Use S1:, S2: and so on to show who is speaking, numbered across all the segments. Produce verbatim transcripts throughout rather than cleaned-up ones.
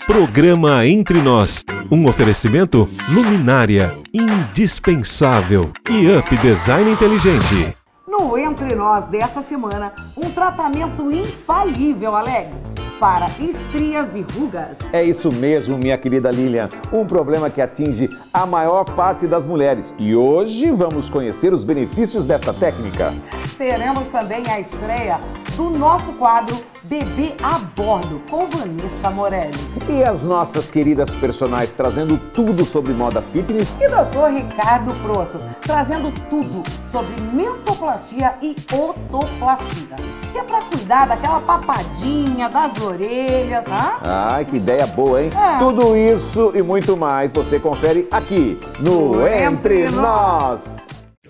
S1: Programa Entre Nós, um oferecimento Luminária, indispensável e Up Design Inteligente.
S2: No Entre Nós dessa semana, um tratamento infalível, Alex, para estrias e rugas.
S3: É isso mesmo, minha querida Lilian, um problema que atinge a maior parte das mulheres. E hoje vamos conhecer os benefícios dessa técnica.
S2: Teremos também a estreia do nosso quadro Bebê a Bordo, com Vanessa Morelli.
S3: E as nossas queridas personagens trazendo tudo sobre moda fitness.
S2: E doutor Ricardo Proto, trazendo tudo sobre mentoplastia e otoplastia. Que é pra cuidar daquela papadinha das orelhas, né?
S3: Ai, que ideia boa, hein?
S2: É.
S3: Tudo isso e muito mais você confere aqui no, no Entre, Entre Nós. Nós.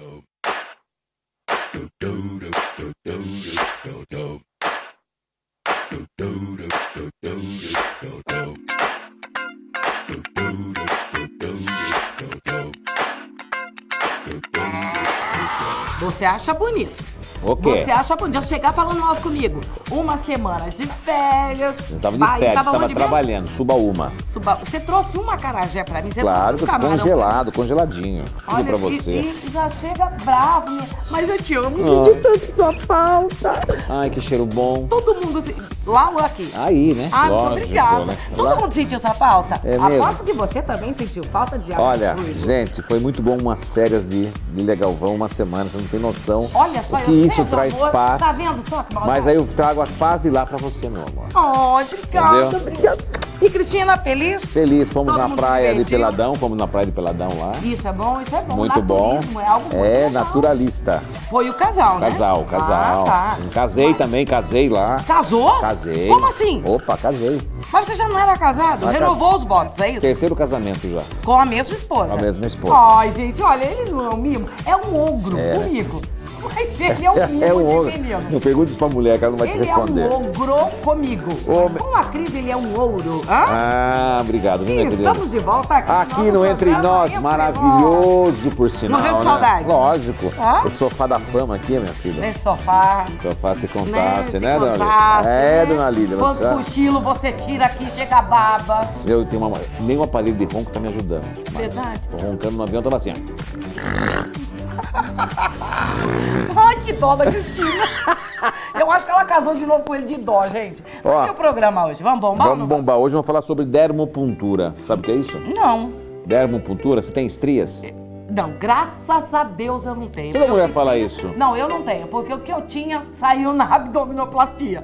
S2: Você acha bonito?
S3: O quê?
S2: Você acha bonito? Já chegar falando alto comigo. Uma semana de férias.
S3: Eu tava de férias, tava, tava trabalhando. Mesmo? Suba uma.
S2: Suba... Você trouxe um acarajé pra mim? Você
S3: claro,
S2: trouxe um camarão
S3: congelado, congeladinho. Tudo
S2: Olha,
S3: pra você.
S2: E, e já chega bravo, minha... mas eu te amo, oh. Senti tanto sua falta.
S3: Ai, que cheiro bom.
S2: Todo mundo... Se... Lá ou aqui?
S3: Aí, né?
S2: Ah,
S3: lógico,
S2: muito obrigada.
S3: Né?
S2: Todo
S3: Lá...
S2: mundo sentiu sua falta?
S3: É mesmo?
S2: Aposto que você também sentiu falta de água.
S3: Olha, gente, foi muito bom umas férias de Lília Galvão, uma semana, você não tem noção.
S2: Olha só,
S3: o que
S2: eu
S3: isso traz
S2: amor.
S3: paz.
S2: Tá vendo só que maldade?
S3: Mas aí eu trago a paz de lá pra você, meu amor.
S2: Oh, obrigada, obrigada. E Cristina, feliz?
S3: Feliz, fomos
S2: Todo
S3: na praia de Peladão, fomos na praia de Peladão lá.
S2: Isso é bom, isso é bom.
S3: Muito bom.
S2: É algo muito
S3: É,
S2: legal.
S3: Naturalista.
S2: Foi o casal, né?
S3: Casal, casal.
S2: Ah, tá.
S3: Casei
S2: Mas...
S3: também, casei lá.
S2: Casou?
S3: Casei.
S2: Como assim?
S3: Opa, casei.
S2: Mas você já não era casado?
S3: Mas
S2: Renovou
S3: ca...
S2: os votos, é isso?
S3: Terceiro casamento já.
S2: Com a mesma esposa?
S3: Com a mesma esposa.
S2: Ai, gente, olha, ele não é um mimo, é um ogro
S3: é.
S2: comigo. Mas ele é um mimo
S3: é um ogro.
S2: de menino.
S3: Não pergunte isso pra mulher, que ela não vai
S2: ele
S3: te responder.
S2: Ele é um ogro comigo.
S3: Ô,
S2: Com a Cris, ele é um ouro. Hã?
S3: Ah, obrigado.
S2: E estamos de volta aqui.
S3: Aqui no Entre Nós, maravilhoso por sinal.
S2: Morreu de
S3: né?
S2: saudade.
S3: Lógico.
S2: Hã?
S3: O sofá da fama aqui, minha filha.
S2: Nesse sofá.
S3: Sofá se contasse,
S2: né,
S3: né,
S2: se
S3: dona
S2: contasse,
S3: Lília? É,
S2: né?
S3: dona Lília.
S2: Quantos cochilos você tira aqui, chega a baba.
S3: Eu tenho uma... Nem o aparelho de ronco tá me ajudando.
S2: Verdade.
S3: Tô roncando no avião, eu tava assim, ó.
S2: Ai, que dó da Cristina. Eu acho que ela casou de novo com ele de dó, gente. Qual é o programa hoje? Vamos bombar?
S3: Vamos bombar. Hoje vamos falar sobre dermopuntura. Sabe o que é isso?
S2: Não.
S3: Dermopuntura? Você tem estrias?
S2: Não, graças a Deus eu não tenho.
S3: Toda
S2: eu
S3: mulher fala
S2: tinha...
S3: isso.
S2: Não, eu não tenho, porque o que eu tinha saiu na abdominoplastia.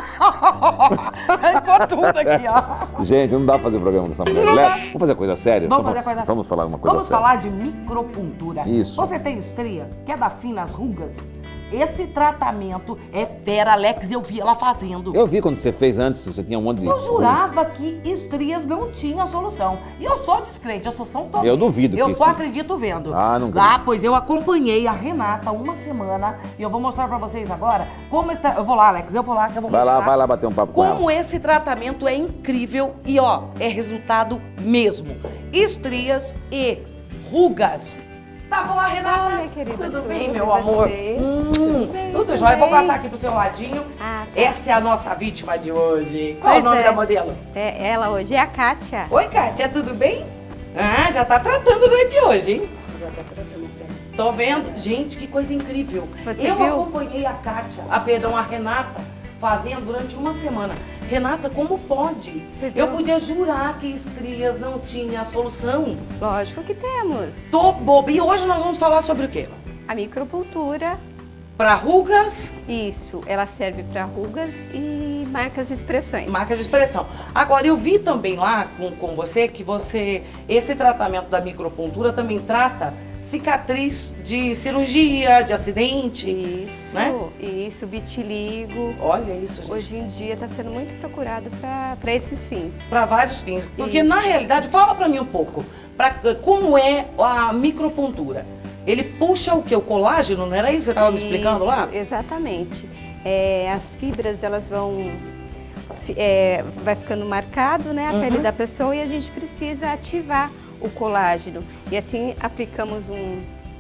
S2: Ficou tudo aqui, ó.
S3: Gente, não dá pra fazer programa com essa mulher. Lé, vamos fazer coisa séria?
S2: Vamos
S3: então,
S2: fazer coisa
S3: Vamos falar uma coisa
S2: vamos
S3: séria.
S2: Vamos falar de micropuntura.
S3: Isso.
S2: Você tem estria? Quer dar fim nas rugas? Esse tratamento é fera, Alex, eu vi ela fazendo.
S3: Eu vi quando você fez antes, você tinha um monte de...
S2: Eu jurava que estrias não tinham solução. E eu sou descrente, eu sou São Tomé.
S3: Eu duvido.
S2: Eu
S3: que...
S2: só acredito vendo.
S3: Ah, não acredito.
S2: Ah, pois eu acompanhei a Renata uma semana e eu vou mostrar pra vocês agora como esse... Eu vou lá, Alex, eu vou lá que eu vou
S3: vai
S2: mostrar.
S3: Vai lá, vai lá bater um papo com ela.
S2: Como esse tratamento é incrível e, ó, é resultado mesmo. Estrias e rugas. Tá bom, Renata?
S4: Oi, minha querida.
S2: Tudo,
S4: tudo
S2: bem, meu amor? Hum, tudo, bem, tudo jóia. Vou passar aqui pro seu ladinho. Ah, tá. Essa é a nossa vítima de hoje. Qual pois é o nome é. da modelo?
S4: É, ela hoje é a Kátia.
S2: Oi, Kátia, tudo bem? Ah, já tá tratando durante hoje, hein? Já tá tratando. Tô vendo. Gente, que coisa incrível.
S4: Você
S2: Eu
S4: viu?
S2: acompanhei a Kátia, a perdão, a Renata, fazendo durante uma semana. Renata, como pode? Eu podia jurar que estrias não tinha solução.
S4: Lógico que temos.
S2: Tô boba. E hoje nós vamos falar sobre o quê?
S4: A micropuntura.
S2: Para rugas?
S4: Isso, ela serve para rugas e marcas de expressões.
S2: Marcas de expressão. Agora, eu vi também lá com, com você que você, esse tratamento da micropuntura também trata cicatriz de cirurgia, de acidente.
S4: Isso,
S2: né?
S4: Isso, vitiligo.
S2: Olha isso, gente.
S4: Hoje em dia está sendo muito procurado para esses fins.
S2: Para vários fins. Porque,
S4: isso.
S2: na realidade, fala para mim um pouco, pra, como é a micropuntura? Ele puxa o quê? O colágeno, não era isso que você estava me explicando lá?
S4: Exatamente. É, as fibras, elas vão... É, vai ficando marcado, né, a uhum. pele da pessoa e a gente precisa ativar o colágeno. E assim aplicamos um,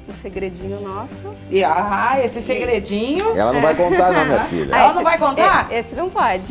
S4: um segredinho nosso.
S2: E, ah, esse segredinho...
S3: Ela não vai contar não, minha filha.
S2: Ela não vai contar?
S4: Esse não pode.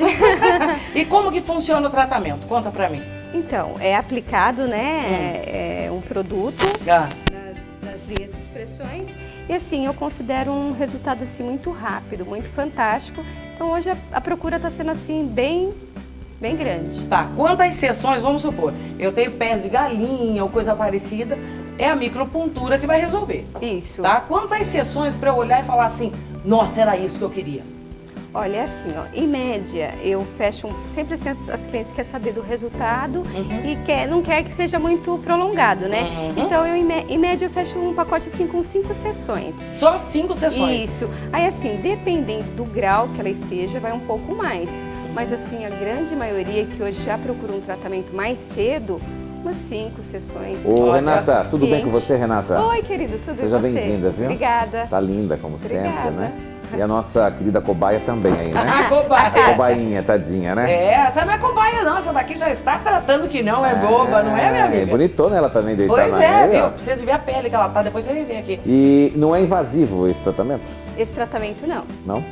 S2: E como que funciona o tratamento? Conta pra mim.
S4: Então, é aplicado, né, hum. é, é um produto
S2: ah.
S4: nas, nas vias e expressões. E assim, eu considero um resultado assim muito rápido, muito fantástico. Então hoje a, a procura está sendo assim bem, bem grande.
S2: Tá, quantas sessões, vamos supor, eu tenho pés de galinha ou coisa parecida, é a micropuntura que vai resolver.
S4: Isso.
S2: Tá? Quantas sessões para eu olhar e falar assim, nossa, era isso que eu queria?
S4: Olha, assim, ó, em média, eu fecho, um, sempre assim, as, as clientes querem saber do resultado uhum. e quer, não quer que seja muito prolongado, né? Uhum. Então, eu, em, em média, eu fecho um pacote assim com cinco sessões.
S2: Só cinco sessões?
S4: Isso. Aí, assim, dependendo do grau que ela esteja, vai um pouco mais. Mas, assim, a grande maioria que hoje já procura um tratamento mais cedo, umas cinco sessões.
S3: Ô, Renata, tudo bem com você, Renata?
S4: Oi, querido, tudo
S3: Seja
S4: bem?
S3: bem-vinda, viu?
S4: Obrigada.
S3: Tá linda, como
S4: Obrigada.
S3: sempre, né? E a nossa querida cobaia também aí, né?
S2: A cobaia.
S3: Cobainha, tadinha, né?
S2: É, essa não é cobaia não, essa daqui já está tratando que não é, é boba, não é, minha amiga?
S3: É bonitona ela também deitada.
S2: Pois é,
S3: aí,
S2: viu?
S3: ó.
S2: Precisa ver a pele que ela tá, depois você vem ver aqui.
S3: E não é invasivo esse tratamento?
S4: Esse tratamento não.
S3: Não?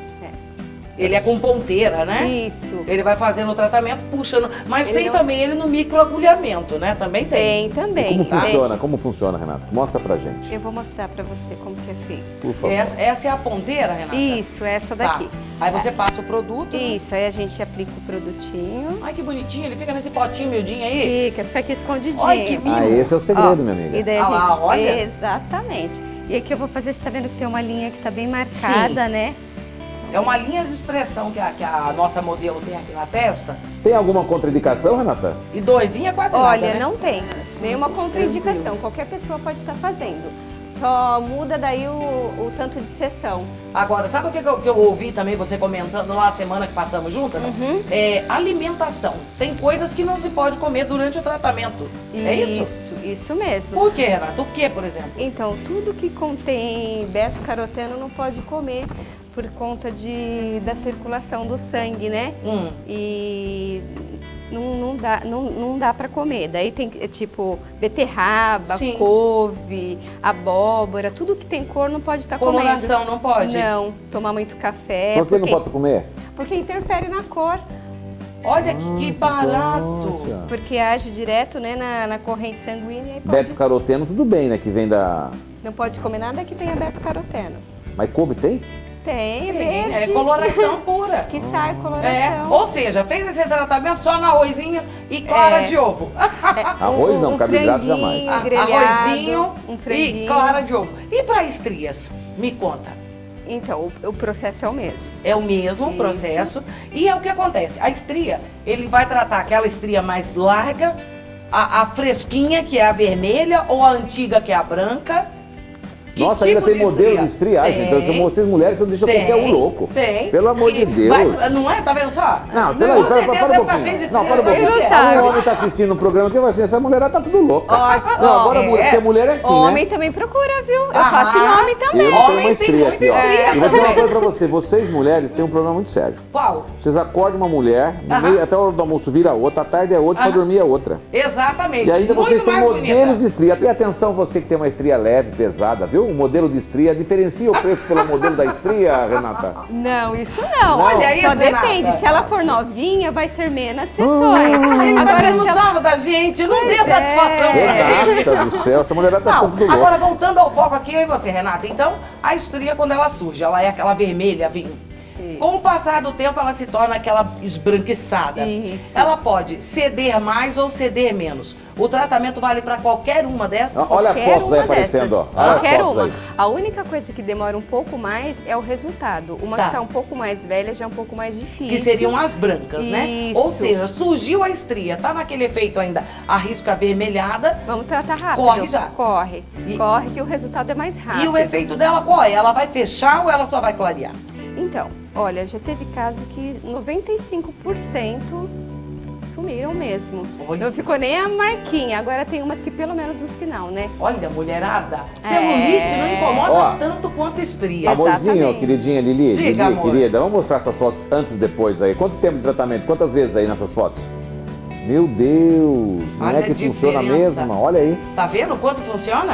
S2: Ele é com ponteira, né?
S4: Isso.
S2: Ele vai fazendo o tratamento, puxando. Mas
S4: ele
S2: tem
S4: não...
S2: também ele no microagulhamento, né? Também tem.
S4: Tem, também.
S3: E como
S4: tem.
S3: funciona? Como funciona, Renata? Mostra pra gente.
S4: Eu vou mostrar pra você como que é feito.
S3: Por favor.
S2: Essa, essa é a ponteira, Renata?
S4: Isso, essa daqui.
S2: Tá. Aí você passa o produto.
S4: Isso, aí a gente aplica o produtinho.
S2: Ai, que bonitinho. Ele fica nesse potinho miudinho aí.
S4: Fica, fica aqui escondidinho.
S2: Olha que mimo.
S3: Ah, esse é o segredo,
S4: Ó,
S3: minha amiga.
S4: E daí a
S2: Ah
S4: gente...
S2: lá, olha.
S4: Exatamente. E aqui eu vou fazer, você tá vendo que tem uma linha que tá bem marcada,
S2: Sim.
S4: né?
S2: É uma linha de expressão que a, que a nossa modelo tem aqui na testa.
S3: Tem alguma contraindicação, Renata?
S2: E doisinha quase
S4: Olha,
S2: nada, né?
S4: não tem nenhuma contraindicação. Qualquer pessoa pode estar fazendo. Só muda daí o, o tanto de sessão.
S2: Agora, sabe o que eu, que eu ouvi também você comentando lá a semana que passamos juntas?
S4: Uhum.
S2: É alimentação. Tem coisas que não se pode comer durante o tratamento. É isso?
S4: Isso, isso mesmo.
S2: Por quê, Renata? O que, por exemplo?
S4: Então, tudo que contém beta-caroteno não pode comer por conta de, da circulação do sangue, né?
S2: Hum.
S4: E não, não dá, não, não dá para comer. Daí tem tipo beterraba,
S2: Sim.
S4: couve, abóbora, tudo que tem cor não pode estar comendo.
S2: Coloração não pode?
S4: Não, tomar muito café.
S3: Por que não pode comer?
S4: Porque interfere na cor.
S2: Olha que, que barato!
S3: Nossa.
S4: Porque age direto, né, na, na corrente sanguínea e pode...
S3: Beta-caroteno, tudo bem, né? Que vem da...
S4: Não pode comer nada que tenha beta-caroteno.
S3: Mas couve tem?
S4: Tem, é
S2: Tem,
S4: verde.
S2: é coloração pura.
S4: Que sai
S2: É,
S4: coloração.
S2: ou seja, fez esse tratamento só no arrozinho e clara
S4: É.
S2: de ovo.
S4: É,
S3: Arroz não, carboidrato
S4: franguinho
S3: jamais.
S4: grelhado,
S2: Arrozinho
S4: um
S2: e
S4: franguinho.
S2: clara de ovo. E para estrias? Me conta.
S4: Então, o, o processo é o mesmo.
S2: É o mesmo
S4: Isso.
S2: processo. E é o que acontece. A estria, ele vai tratar aquela estria mais larga, a, a fresquinha, que é a vermelha, ou a antiga, que é a branca. Que
S3: Nossa,
S2: tipo
S3: ainda tem
S2: de
S3: modelo
S2: estria?
S3: de estriagem.
S2: Tem,
S3: Então, vocês mulheres, você deixa
S2: tem,
S3: qualquer um louco.
S2: Tem.
S3: Pelo amor
S2: E
S3: de Deus.
S2: vai- não é? Tá vendo só?
S3: Não,
S2: Com
S3: peraí, para,
S2: certeza
S3: para, para
S2: vai
S3: um
S2: ficar cheio de
S3: pouquinho. Não, para um
S2: estria,
S3: pouquinho.
S2: sabe o que é?
S3: Um homem tá assistindo o programa que vai assim, essa mulherada tá tudo louca.
S4: Ó,
S3: Não,
S4: ó,
S3: agora,
S2: é.
S3: porque mulher é assim,
S4: Homem
S3: né?
S4: também procura, viu? Eu
S2: Aham.
S4: faço em homem também.
S3: Eu tenho uma
S2: Homens têm
S3: estria
S2: muita
S3: aqui, ó.
S2: estria
S3: E vou dizer uma
S2: também.
S3: coisa pra você. Vocês, mulheres, têm um problema muito sério.
S2: Qual?
S3: Vocês acordam uma mulher, no
S2: Aham.
S3: meio, até a hora do almoço vira outra, à tarde é outra, pra
S2: Aham.
S3: dormir é outra.
S2: Exatamente.
S3: E ainda vocês
S2: Muito
S3: têm
S2: mais
S3: modelos
S2: bonita.
S3: de estria. E atenção, você que tem uma estria leve, pesada, viu? O modelo de estria, diferencia o preço pelo modelo da estria, Renata?
S4: Não, isso não.
S3: Não.
S2: Olha
S4: Só
S2: isso, Renata.
S4: depende. Se ela for novinha, vai ser menos sessões.
S2: Ah, ele tá
S4: Agora,
S2: tirando
S4: se ela-
S2: sarro da gente, não dê
S4: Pois
S2: satisfação pra ele.
S3: Renata do céu, essa mulherada tá
S2: Não,
S3: tudo louca.
S2: agora voltando ao foco aqui, eu e você, Renata. Então, a estria, quando ela surge, ela é aquela vermelha, vinho.
S4: Isso.
S2: Com o passar do tempo, ela se torna aquela esbranquiçada.
S4: Isso.
S2: Ela pode ceder mais ou ceder menos. O tratamento vale para qualquer uma dessas?
S3: Olha as
S4: Qualquer
S3: fotos aí
S4: uma
S3: aparecendo,
S4: dessas.
S3: ó. Olha as
S4: Qualquer
S3: fotos
S4: uma.
S3: aí.
S4: A única coisa que demora um pouco mais é o resultado. Uma
S2: Tá.
S4: que está um pouco mais velha já é um pouco mais difícil.
S2: Que seriam as brancas, né?
S4: Isso.
S2: Ou seja, surgiu a estria, tá naquele efeito ainda, a risca avermelhada.
S4: Vamos tratar rápido.
S2: Corre já.
S4: Corre.
S2: E-
S4: Corre que o resultado é mais rápido.
S2: E o efeito dela qual é? Ela vai fechar ou ela só vai clarear?
S4: Então, olha, já teve caso que noventa e cinco por cento sumiram mesmo.
S2: Olha.
S4: Não ficou nem a marquinha. Agora tem umas que pelo menos o sinal, né?
S2: Olha, mulherada,
S4: É.
S2: celulite não incomoda
S3: Ó.
S2: tanto quanto estria.
S3: Amorzinho,
S4: Exatamente.
S3: queridinha Lili,
S2: Diga,
S3: Lili,
S2: amor.
S3: querida, vamos mostrar essas fotos antes e depois aí. Quanto tempo de tratamento? Quantas vezes aí nessas fotos? Meu Deus, não
S2: Olha
S3: é que
S2: a
S3: funciona
S2: diferença.
S3: mesmo? Olha aí.
S2: Tá vendo quanto funciona?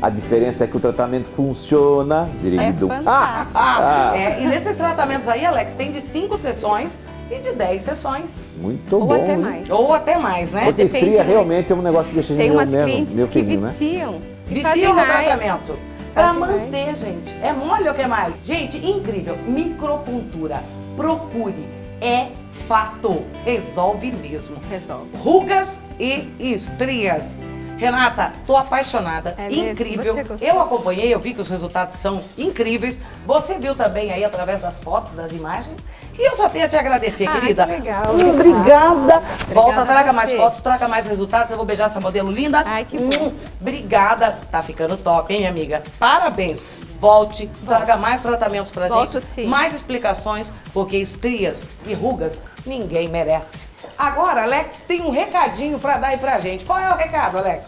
S3: A diferença é que o tratamento funciona.
S4: É
S3: ah,
S4: ah,
S2: é, e nesses tratamentos aí, Alex, tem de cinco sessões e de dez sessões.
S3: Muito
S4: ou
S3: bom.
S4: até
S3: hein?
S4: mais.
S2: Ou até mais, né?
S3: Porque
S4: Depende,
S3: estria
S4: né?
S3: realmente é um negócio que deixa a gente
S4: Tem umas
S3: meio,
S4: clientes
S3: meio
S4: que
S3: fininho, né?
S4: viciam. e
S2: Viciam no
S4: fazem mais.
S2: tratamento. Pra
S4: Fazem mais.
S2: manter, gente. É mole ou que mais? Gente, incrível. Micropuntura. Procure. É fato. Resolve mesmo.
S4: Resolve.
S2: Rugas e estrias. Renata, tô apaixonada,
S4: É mesmo?
S2: incrível.
S4: Você gostou?
S2: Eu acompanhei, eu vi que os resultados são incríveis. Você viu também aí através das fotos, das imagens. E eu só tenho a te agradecer,
S4: Ah,
S2: querida.
S4: que legal.
S2: Hum, Obrigada. Volta,
S4: a
S2: traga mais
S4: você.
S2: fotos, traga mais resultados. Eu vou beijar essa modelo linda.
S4: Ai, que
S2: Hum,
S4: bom.
S2: Obrigada. Tá ficando top, hein, minha amiga? Parabéns. Volte, traga mais tratamentos pra
S4: Volto,
S2: gente,
S4: sim.
S2: mais explicações, porque estrias e rugas ninguém merece. Agora, Alex, tem um recadinho pra dar aí pra gente. Qual é o recado, Alex?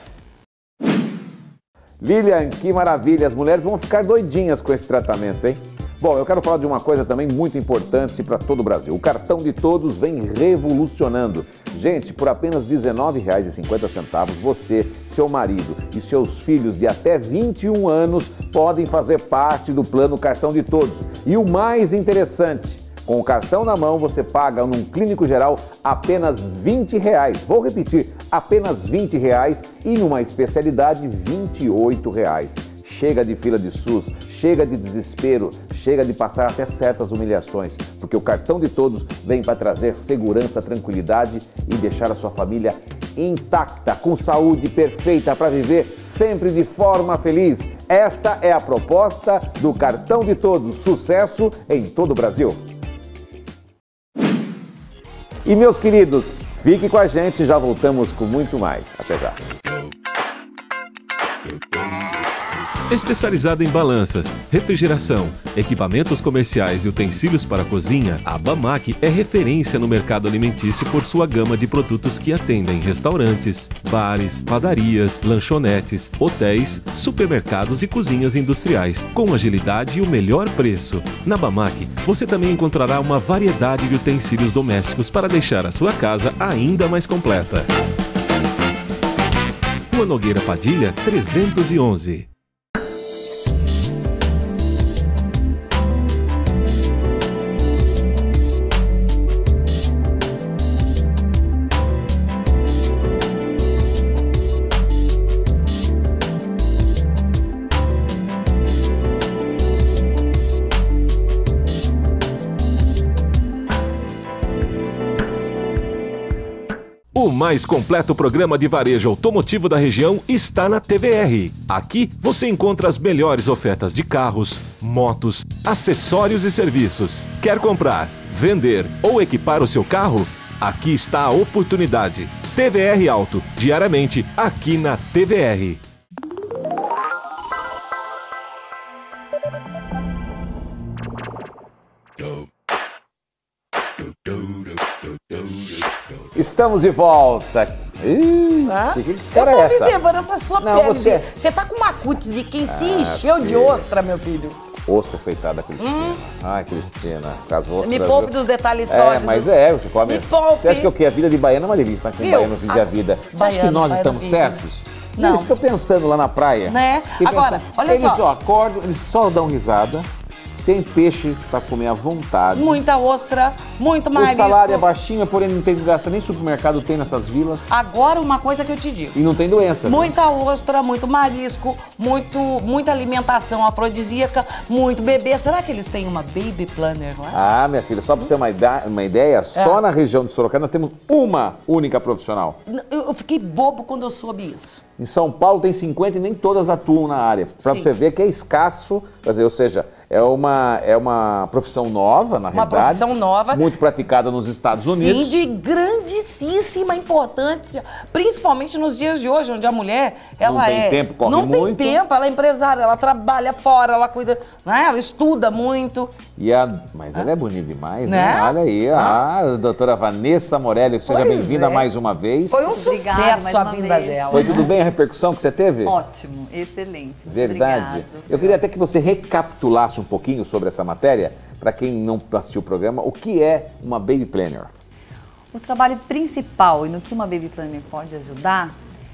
S3: Lilian, que maravilha. As mulheres vão ficar doidinhas com esse tratamento, hein? Bom, eu quero falar de uma coisa também muito importante para todo o Brasil. O cartão de todos vem revolucionando. Gente, por apenas dezenove reais e cinquenta centavos, você, seu marido e seus filhos de até vinte e um anos podem fazer parte do plano Cartão de Todos. E o mais interessante, com o cartão na mão, você paga num clínico geral apenas vinte reais. Vou repetir, apenas vinte reais e em uma especialidade vinte e oito reais. Chega de fila de SUS, chega de desespero, chega de passar até certas humilhações, porque o Cartão de Todos vem para trazer segurança, tranquilidade e deixar a sua família intacta, com saúde perfeita para viver sempre de forma feliz. Esta é a proposta do Cartão de Todos. Sucesso em todo o Brasil. E meus queridos, fique com a gente, já voltamos com muito mais. Até já.
S1: Especializada em balanças, refrigeração, equipamentos comerciais e utensílios para a cozinha, a Bamac é referência no mercado alimentício por sua gama de produtos que atendem restaurantes, bares, padarias, lanchonetes, hotéis, supermercados e cozinhas industriais, com agilidade e o melhor preço. Na Bamac, você também encontrará uma variedade de utensílios domésticos para deixar a sua casa ainda mais completa. Rua Nogueira Padilha, trezentos e onze. O mais completo programa de varejo automotivo da região está na T V R. Aqui você encontra as melhores ofertas de carros, motos, acessórios e serviços. Quer comprar, vender ou equipar o seu carro? Aqui está a oportunidade. T V R Auto, diariamente aqui na T V R.
S3: Estamos de volta. Ih,
S2: Ah,
S3: que, que
S2: eu
S3: cara
S2: tô
S3: é essa?
S2: observando essa sua
S3: Não,
S2: pele.
S3: você-
S2: Você tá com uma cutis de quem se
S3: Ah,
S2: encheu de
S3: filho.
S2: ostra, meu filho.
S3: Ostra feitada, Cristina. Ai, Cristina. Com as ostras,
S2: Me
S3: viu?
S2: poupe dos detalhes
S3: É,
S2: sólidos.
S3: mas é, você come.
S2: Me poupe.
S3: Você acha que o que? A vida de baiano é uma delícia. Mas que um
S2: Viu?
S3: baiano vive a
S2: A-
S3: vida. Você acha que
S2: baiano,
S3: nós
S2: baiano
S3: estamos
S2: vive.
S3: certos?
S2: Não.
S3: Eles ficam pensando lá na praia.
S2: Né?
S3: Fiquem
S2: Agora,
S3: pensando.
S2: olha
S3: eles
S2: só.
S3: acordam, eles só dão risada. Tem peixe pra comer à vontade.
S2: Muita ostra, muito
S3: O
S2: marisco.
S3: salário é baixinho, porém não tem que gastar, nem supermercado tem nessas vilas.
S2: Agora, uma coisa que eu te digo.
S3: E não tem doença. né?
S2: Muita ostra, muito marisco, muito, muita alimentação afrodisíaca, muito bebê. Será que eles têm uma baby planner lá?
S3: Ah, minha filha, só pra ter uma, ida- uma ideia, só
S2: É.
S3: na região de Sorocaba nós temos uma única profissional.
S2: Eu, eu fiquei bobo quando eu soube isso.
S3: Em São Paulo tem cinquenta e nem todas atuam na área. Pra
S2: Sim.
S3: você ver que é escasso, quer dizer, ou seja, é uma, é uma profissão nova, na
S2: Uma
S3: realidade.
S2: profissão nova.
S3: Muito praticada nos Estados Unidos.
S2: Sim, de grandíssima importância, principalmente nos dias de hoje, onde a mulher, ela
S3: tem
S2: é...
S3: tempo, corre
S2: Não
S3: muito.
S2: tem tempo, ela é empresária, ela trabalha fora, ela cuida, né? Ela estuda muito.
S3: E a, mas ela é bonita demais, né?
S2: Né?
S3: Olha aí, a doutora Vanessa Morelli, seja
S2: Pois
S3: bem-vinda
S2: é.
S3: mais uma vez.
S2: Foi um
S5: Obrigada,
S2: sucesso
S5: mais
S2: a
S5: uma
S2: vinda
S5: vez.
S2: dela.
S3: Foi tudo bem a repercussão que você teve?
S5: Ótimo, excelente.
S3: Verdade.
S5: Obrigada.
S3: Eu queria até que você recapitulasse um pouquinho sobre essa matéria, para quem não assistiu o programa, o que é uma Baby Planner?
S5: O trabalho principal e no que uma Baby Planner pode ajudar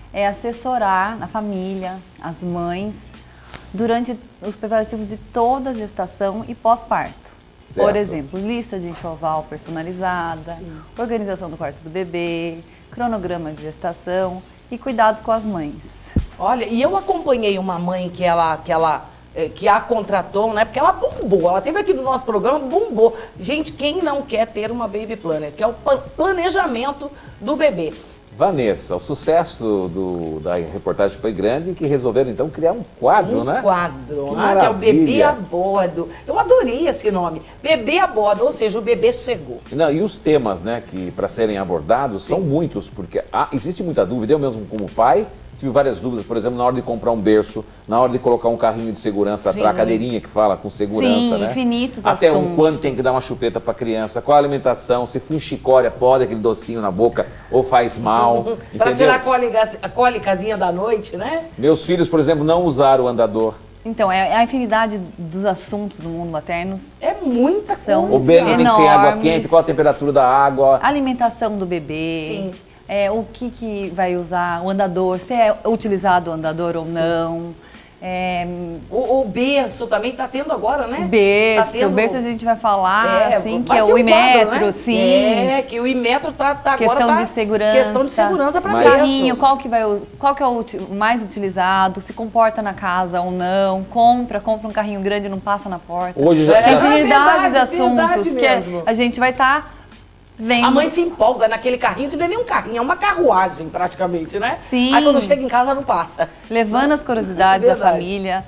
S5: é assessorar a família, as mães, durante os preparativos de toda a gestação e pós-parto. Por exemplo, lista de enxoval personalizada, Sim. organização do quarto do bebê, cronograma de gestação e cuidados com as mães.
S2: Olha, e eu acompanhei uma mãe que ela, que ela que a contratou, né? Porque ela bombou, ela teve aqui no nosso programa, bombou. Gente, quem não quer ter uma baby planner, que é o planejamento do bebê.
S3: Vanessa, o sucesso do, da reportagem foi grande, que resolveram então criar um quadro,
S2: um
S3: né?
S2: Um quadro,
S3: que,
S2: ah, que é o Bebê a Bordo. Eu adorei esse nome, Bebê a Bordo, ou seja, o bebê chegou.
S3: Não, e os temas, né, que para serem abordados Sim. são muitos, porque há, existe muita dúvida, eu mesmo como pai, tive várias dúvidas, por exemplo, na hora de comprar um berço, na hora de colocar um carrinho de segurança, a cadeirinha que fala com segurança,
S5: Sim,
S3: né?
S5: infinitos
S3: Até
S5: assuntos.
S3: um quando tem que dar uma chupeta para criança, qual a alimentação, se funchicória pode aquele docinho na boca ou faz mal,
S2: para tirar a cólica, a cólicazinha da noite, né?
S3: Meus filhos, por exemplo, não usaram o andador.
S5: Então, é a infinidade dos assuntos do mundo materno.
S2: É muita coisa.
S3: O bebê tem que ser água quente, qual a temperatura da água.
S5: Alimentação do bebê.
S2: Sim.
S5: É, o que, que vai usar, o andador, se é utilizado o andador ou Sim. não. É,
S2: o, o berço também está tendo agora, né?
S5: Berço,
S2: tá tendo...
S5: o berço a gente vai falar,
S2: é,
S5: assim, que é o Imetro,
S2: quadro, né?
S5: sim.
S2: É, que o Imetro tá, tá
S5: questão
S2: agora...
S5: Questão de segurança.
S2: Questão de segurança para
S5: berço. Carrinho, qual que, vai, qual que é o mais utilizado, se comporta na casa ou não, compra, compra um carrinho grande e não passa na porta.
S3: Hoje já
S5: tem
S3: é,
S5: infinidade de assuntos
S2: verdade
S5: que
S2: mesmo.
S5: a gente vai estar... Tá Vendo.
S2: A mãe se empolga naquele carrinho, que não é nem um carrinho, é uma carruagem praticamente, né?
S5: Sim.
S2: Aí quando chega em casa não passa.
S5: Levando as curiosidades é da família,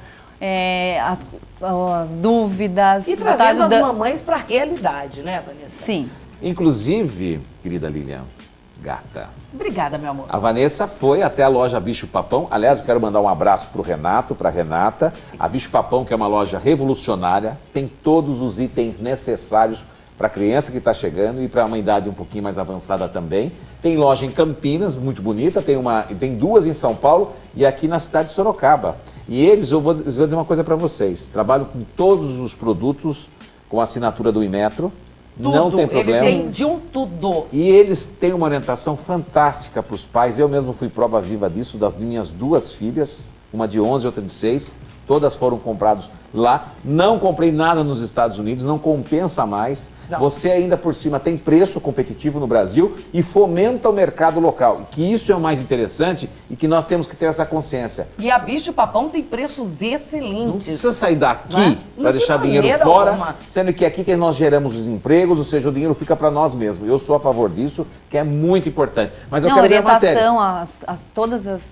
S5: é, as, as dúvidas.
S2: E trazendo as mamães para a realidade, né, Vanessa?
S5: Sim.
S3: Inclusive, querida Lilian, gata.
S2: Obrigada, meu amor.
S3: A Vanessa foi até a loja Bicho Papão. Aliás, eu quero mandar um abraço para o Renato, para a Renata. Sim. A Bicho Papão, que é uma loja revolucionária, tem todos os itens necessários para a criança que está chegando e para uma idade um pouquinho mais avançada também. Tem loja em Campinas, muito bonita, tem, uma, tem duas em São Paulo e aqui na cidade de Sorocaba. E eles, eu vou, eu vou dizer uma coisa para vocês, trabalham com todos os produtos com assinatura do Imetro,
S2: tudo,
S3: não tem problema.
S2: Eles vendiam tudo.
S3: E eles têm uma orientação fantástica para os pais, eu mesmo fui prova viva disso, das minhas duas filhas, uma de onze e outra de seis, todas foram compradas lá. Não comprei nada nos Estados Unidos, não compensa mais. Não. Você ainda por cima tem preço competitivo no Brasil e fomenta o mercado local. E que isso é o mais interessante e que nós temos que ter essa consciência.
S2: E a Bicho Papão tem preços excelentes. Não
S3: precisa sair daqui para deixar dinheiro fora, alguma. Sendo que aqui que nós geramos os empregos, ou seja, o dinheiro fica para nós mesmos. Eu sou a favor disso, que é muito importante. Mas eu
S5: Não,
S3: quero ver a matéria.
S5: Orientação, as, as, todas as...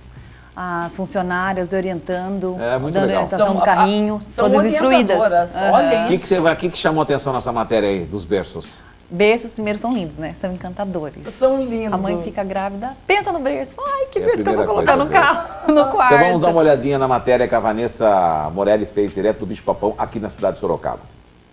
S5: as funcionárias orientando,
S3: é, muito
S5: dando
S3: legal.
S5: orientação
S2: são,
S5: do carrinho,
S2: a, são
S5: todas instruídas.
S2: Uhum. Olha
S3: o que, que, você vai, que, que chamou a atenção nessa matéria aí, dos berços?
S5: Berços, primeiro, são lindos, né? São encantadores.
S2: São lindos.
S5: A mãe fica grávida, pensa no berço. Ai, que
S3: é
S5: berço que eu vou colocar no carro, no quarto.
S3: Então vamos dar uma olhadinha na matéria que a Vanessa Morelli fez direto do Bicho Papão aqui na cidade de Sorocaba.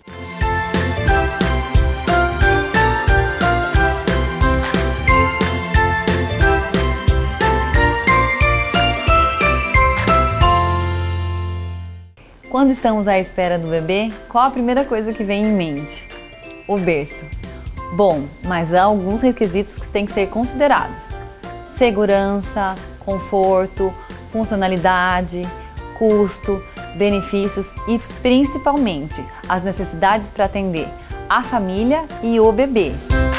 S5: Quando estamos à espera do bebê, qual a primeira coisa que vem em mente? O berço. Bom, mas há alguns requisitos que têm que ser considerados. Segurança, conforto, funcionalidade, custo, benefícios e, principalmente, as necessidades para atender a família e o bebê.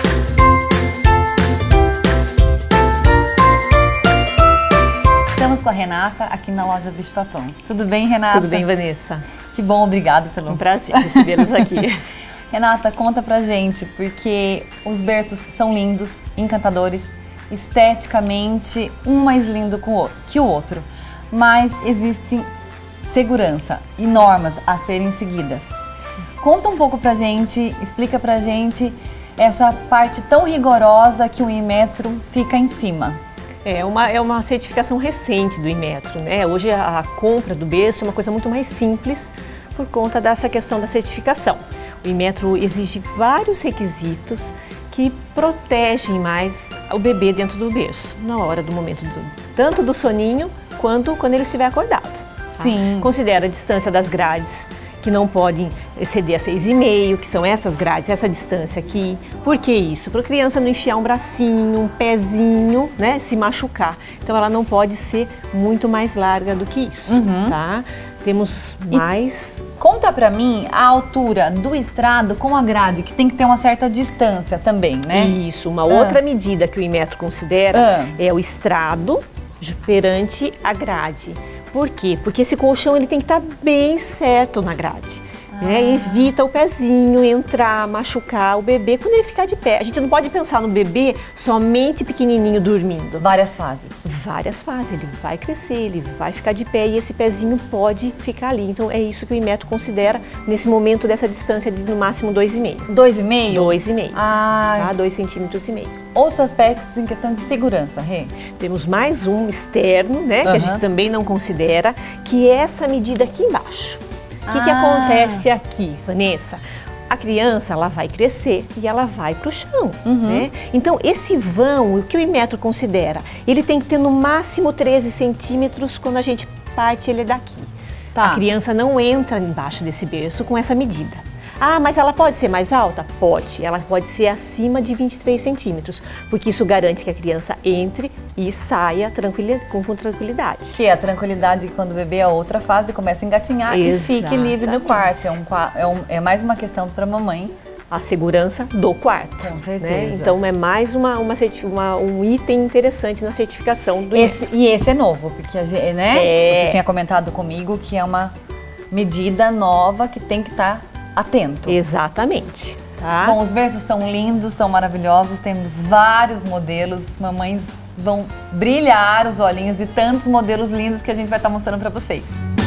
S5: Estamos com a Renata aqui na loja Bicho Papão. Tudo bem, Renata?
S6: Tudo bem, Vanessa.
S5: Que bom, obrigado pelo...
S6: Um prazer recebê-los aqui.
S5: Renata, conta pra gente, porque os berços são lindos, encantadores, esteticamente um mais lindo que o outro, mas existe segurança e normas a serem seguidas. Conta um pouco pra gente, explica pra gente essa parte tão rigorosa que o Imetro fica em cima.
S6: É uma, é uma certificação recente do Imetro, né? Hoje a, a compra do berço é uma coisa muito mais simples por conta dessa questão da certificação. O Imetro exige vários requisitos que protegem mais o bebê dentro do berço, na hora do momento, do, tanto do soninho quanto quando ele estiver acordado. Tá?
S5: Sim.
S6: Considera a distância das grades, que não podem exceder a seis e meio, que são essas grades, essa distância aqui. Por que isso? Para a criança não enfiar um bracinho, um pezinho, né, se machucar. Então ela não pode ser muito mais larga do que isso,
S5: Uhum.
S6: tá? Temos mais...
S5: E conta pra mim a altura do estrado com a grade, que tem que ter uma certa distância também, né?
S6: Isso, uma
S5: Ah.
S6: outra medida que o Inmetro considera
S5: Ah.
S6: é o estrado perante a grade. Por quê? Porque esse colchão ele tem que estar bem certo na grade. Né? Evita o pezinho entrar, machucar o bebê quando ele ficar de pé. A gente não pode pensar no bebê somente pequenininho dormindo.
S5: Várias fases.
S6: Várias fases, ele vai crescer, ele vai ficar de pé e esse pezinho pode ficar ali. Então é isso que o Inmetro considera nesse momento dessa distância de no máximo dois e meio.
S5: Dois e meio?
S6: Dois e meio.
S5: Ah,
S6: Tá? Dois centímetros e meio.
S5: outros aspectos em questão de segurança, Rê?
S6: Temos mais um externo, né, que a
S5: Aham.
S6: gente também não considera, que é essa medida aqui embaixo. O que, que
S5: Ah.
S6: acontece aqui, Vanessa? A criança, ela vai crescer e ela vai para o chão,
S5: Uhum.
S6: né? Então, esse vão, o que o Inmetro considera, ele tem que ter no máximo treze centímetros quando a gente parte ele daqui.
S5: Tá.
S6: A criança não entra embaixo desse berço com essa medida. Ah, mas ela pode ser mais alta? Pode. Ela pode ser acima de vinte e três centímetros, porque isso garante que a criança entre e saia tranquili- com, com tranquilidade.
S5: Que é a tranquilidade quando o bebê é outra fase, começa a engatinhar e fique livre no
S6: Exatamente.
S5: quarto. É, um, qua- é, um- é mais uma questão para a mamãe.
S6: A segurança do quarto.
S5: Com certeza.
S6: Né? Então é mais uma, uma, certi- uma- um item interessante na certificação do Inmetro.
S5: Esse, e esse é novo, porque a gente, né?
S6: É.
S5: Você tinha comentado comigo que é uma medida nova que tem que estar atento.
S6: Exatamente. Tá?
S5: Bom, os berços são lindos, são maravilhosos, temos vários modelos, mamães vão brilhar os olhinhos de tantos modelos lindos que a gente vai estar mostrando para vocês.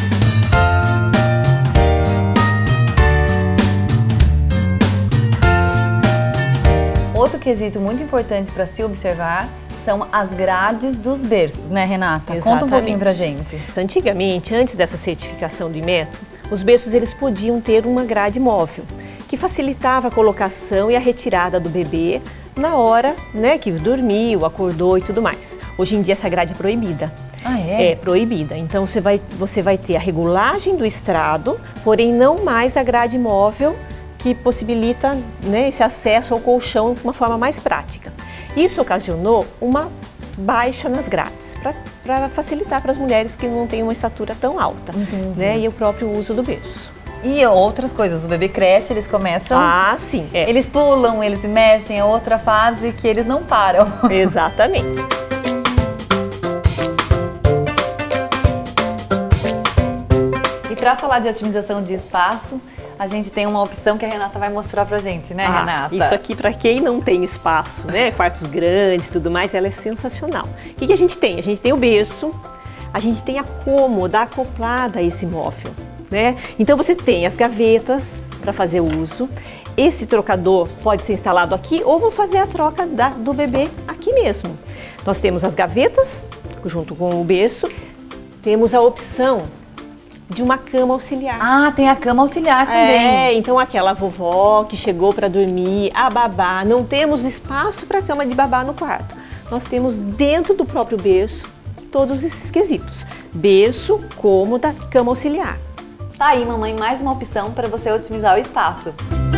S5: Outro quesito muito importante para se observar são as grades dos berços, né, Renata? Conta um
S6: Exatamente.
S5: pouquinho pra gente.
S6: Antigamente, antes dessa certificação do Inmetro, os berços eles podiam ter uma grade móvel, que facilitava a colocação e a retirada do bebê na hora, né, que dormiu, acordou e tudo mais. Hoje em dia essa grade é proibida.
S5: Ah, é?
S6: É proibida. Então você vai, você vai ter a regulagem do estrado, porém não mais a grade móvel que possibilita, né, esse acesso ao colchão de uma forma mais prática. Isso ocasionou uma baixa nas grades, para facilitar para as mulheres que não têm uma estatura tão alta.
S5: Entendi.
S6: Né, e o próprio uso do berço.
S5: E outras coisas, o bebê cresce, eles começam...
S6: Ah, sim. É.
S5: Eles pulam, eles se mexem, é outra fase que eles não param.
S6: Exatamente.
S5: E para falar de otimização de espaço, a gente tem uma opção que a Renata vai mostrar pra gente, né,
S6: Ah,
S5: Renata?
S6: isso aqui, para quem não tem espaço, né, quartos grandes e tudo mais, ela é sensacional. O que, que a gente tem? A gente tem o berço, a gente tem a cômoda acoplada a esse móvel, né? Então você tem as gavetas para fazer uso. Esse trocador pode ser instalado aqui ou vou fazer a troca da, do bebê aqui mesmo. Nós temos as gavetas junto com o berço, temos a opção de uma cama auxiliar.
S5: Ah, tem a cama auxiliar também.
S6: É, então aquela vovó que chegou para dormir, a babá, não temos espaço para cama de babá no quarto. Nós temos dentro do próprio berço todos esses quesitos. Berço, cômoda, cama auxiliar.
S5: Tá aí, mamãe, mais uma opção para você otimizar o espaço.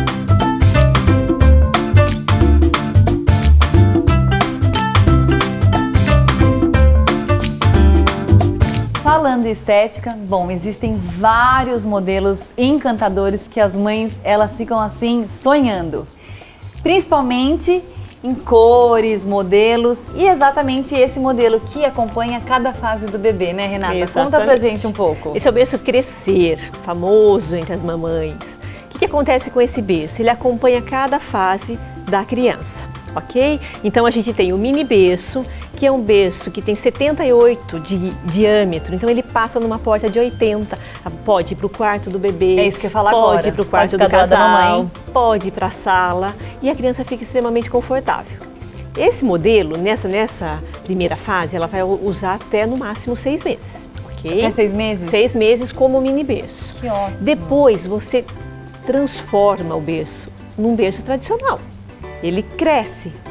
S5: Falando em estética, bom, existem vários modelos encantadores que as mães, elas ficam assim sonhando. Principalmente em cores, modelos e exatamente esse modelo que acompanha cada fase do bebê, né, Renata?
S6: Exatamente.
S5: Conta pra gente um pouco.
S6: Esse é o berço Crescer, famoso entre as mamães. O que, que acontece com esse berço? Ele acompanha cada fase da criança, ok? Então a gente tem o mini berço, que é um berço que tem setenta e oito de diâmetro, então ele passa numa porta de oitenta, pode ir para o quarto do bebê,
S5: É isso que eu ia falar
S6: pode
S5: agora.
S6: ir para o quarto
S5: Pode
S6: do
S5: ficar do lado da
S6: casal,
S5: mamãe.
S6: pode ir para a sala e a criança fica extremamente confortável. Esse modelo, nessa, nessa primeira fase, ela vai usar até no máximo seis meses, ok?
S5: Até seis meses?
S6: Seis meses como mini berço.
S5: Que ótimo.
S6: Depois você transforma o berço num berço tradicional. Ele cresce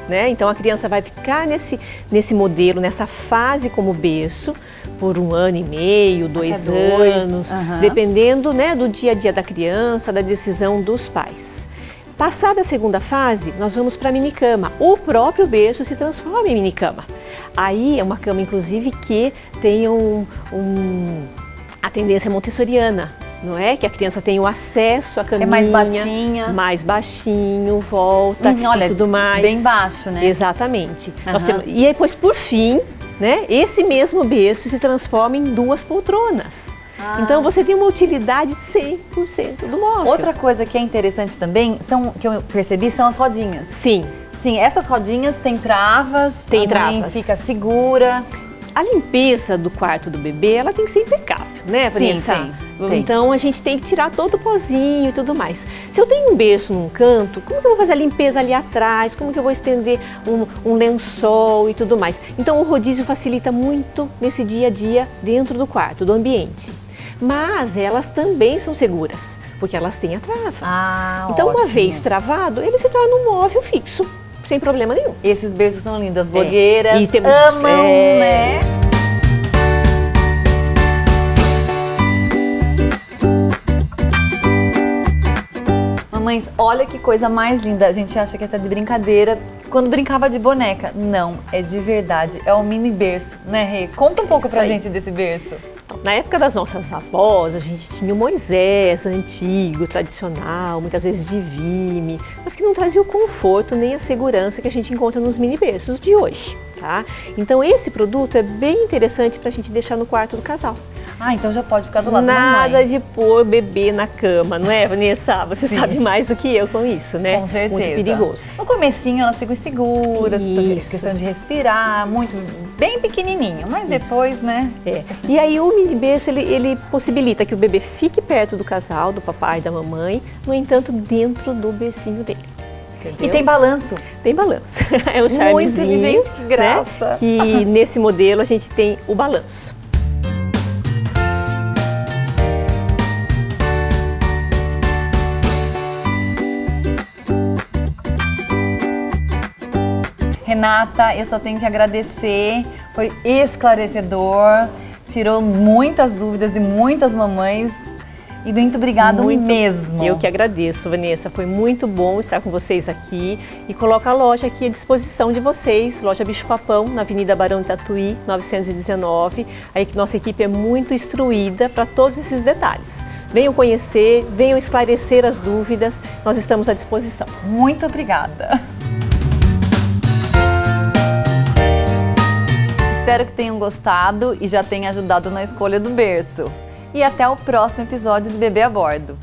S6: né? Então a criança vai ficar nesse, nesse modelo, nessa fase como berço, por um ano e meio, dois, dois. anos, uhum. dependendo, né, do dia a dia da criança, da decisão dos pais. Passada a segunda fase, nós vamos para a minicama. O próprio berço se transforma em minicama. Aí é uma cama, inclusive, que tem um, um, a tendência montessoriana, não é? Que a criança tem o acesso à caminha.
S5: É mais baixinha.
S6: Mais baixinho, volta
S5: hum, olha,
S6: e tudo mais.
S5: Bem baixo, né?
S6: Exatamente.
S5: Uhum.
S6: Nós temos, e depois, por fim, né, esse mesmo berço se transforma em duas poltronas. Ah. Então você tem uma utilidade cem por cento do móvel.
S5: Outra coisa que é interessante também, são, que eu percebi, são as rodinhas.
S6: Sim.
S5: Sim, essas rodinhas tem travas,
S6: tem
S5: a
S6: travas.
S5: mãe fica segura.
S6: A limpeza do quarto do bebê, ela tem que ser impecável, né, Vanessa?
S5: Sim, tem, tem.
S6: Então a gente tem que tirar todo o pozinho e tudo mais. Se eu tenho um berço num canto, como que eu vou fazer a limpeza ali atrás? Como que eu vou estender um, um lençol e tudo mais? Então o rodízio facilita muito nesse dia a dia dentro do quarto, do ambiente. Mas elas também são seguras, porque elas têm a trava.
S5: Ah,
S6: então
S5: ótimo.
S6: Uma vez travado, ele se torna um móvel fixo. Sem problema nenhum.
S5: Esses berços são lindos, as blogueiras
S6: é. E temos,
S5: amam,
S6: é...
S5: né? Mamães, olha que coisa mais linda. A gente acha que é de brincadeira quando brincava de boneca. Não, é de verdade. É um mini berço, né, Rê? Conta um pouco Isso pra aí. gente desse berço.
S6: Na época das nossas avós, a gente tinha o Moisés antigo, tradicional, muitas vezes de vime, mas que não trazia o conforto nem a segurança que a gente encontra nos mini berços de hoje, tá? Então esse produto é bem interessante para a gente deixar no quarto do casal.
S5: Ah, então já pode ficar do lado
S6: Nada
S5: da mamãe.
S6: de pôr bebê na cama, não é, Vanessa? Você Sim. sabe mais do que eu com isso, né?
S5: Com certeza.
S6: Muito perigoso.
S5: No comecinho elas ficam seguras,
S6: isso.
S5: questão de respirar, muito, bem pequenininho, mas depois, isso. né?
S6: É. E aí o mini berço, ele, ele possibilita que o bebê fique perto do casal, do papai e da mamãe, no entanto, dentro do bercinho dele. Entendeu?
S5: E tem balanço.
S6: Tem balanço. É o charmezinho.
S5: Muito, gente, que graça.
S6: Né? E nesse modelo a gente tem o balanço.
S5: Renata, eu só tenho que agradecer, foi esclarecedor, tirou muitas dúvidas de muitas mamães e muito obrigado muito, mesmo.
S6: Eu que agradeço, Vanessa, foi muito bom estar com vocês aqui e coloco a loja aqui à disposição de vocês, loja Bicho-Papão, na Avenida Barão de Tatuí, novecentos e dezenove, aí que nossa equipe é muito instruída para todos esses detalhes. Venham conhecer, venham esclarecer as dúvidas, nós estamos à disposição.
S5: Muito obrigada. Espero que tenham gostado e já tenha ajudado na escolha do berço. E até o próximo episódio do Bebê a Bordo.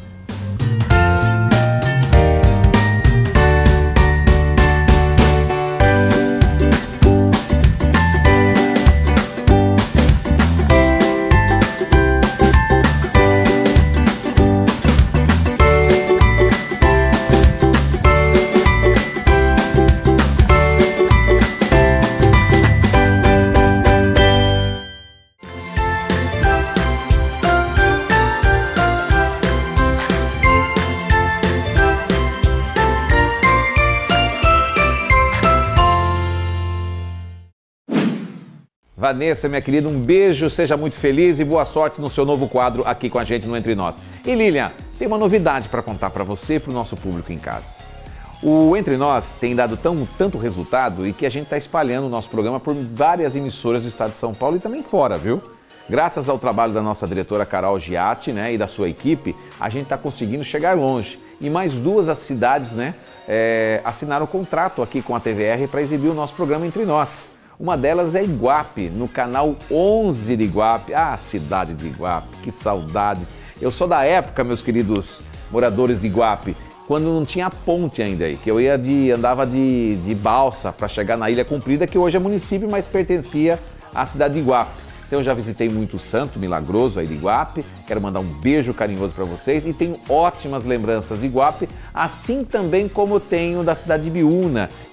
S3: Vanessa, minha querida, um beijo, seja muito feliz e boa sorte no seu novo quadro aqui com a gente no Entre Nós. E Lilian, tem uma novidade para contar para você e para o nosso público em casa. O Entre Nós tem dado tão, tanto resultado e que a gente está espalhando o nosso programa por várias emissoras do estado de São Paulo e também fora, viu? Graças ao trabalho da nossa diretora Carol Giatti, né, e da sua equipe, a gente está conseguindo chegar longe. E mais duas cidades, né, é, assinaram contrato aqui com a T V R para exibir o nosso programa Entre Nós. Uma delas é Iguape, no canal onze de Iguape. Ah, cidade de Iguape, que saudades. Eu sou da época, meus queridos moradores de Iguape, quando não tinha ponte ainda aí, que eu ia de, andava de, de balsa para chegar na Ilha Comprida, que hoje é município, mas pertencia à cidade de Iguape. Então eu já visitei muito o Santo Milagroso aí de Iguape, quero mandar um beijo carinhoso para vocês e tenho ótimas lembranças de Iguape, assim também como eu tenho da cidade de Biúna, que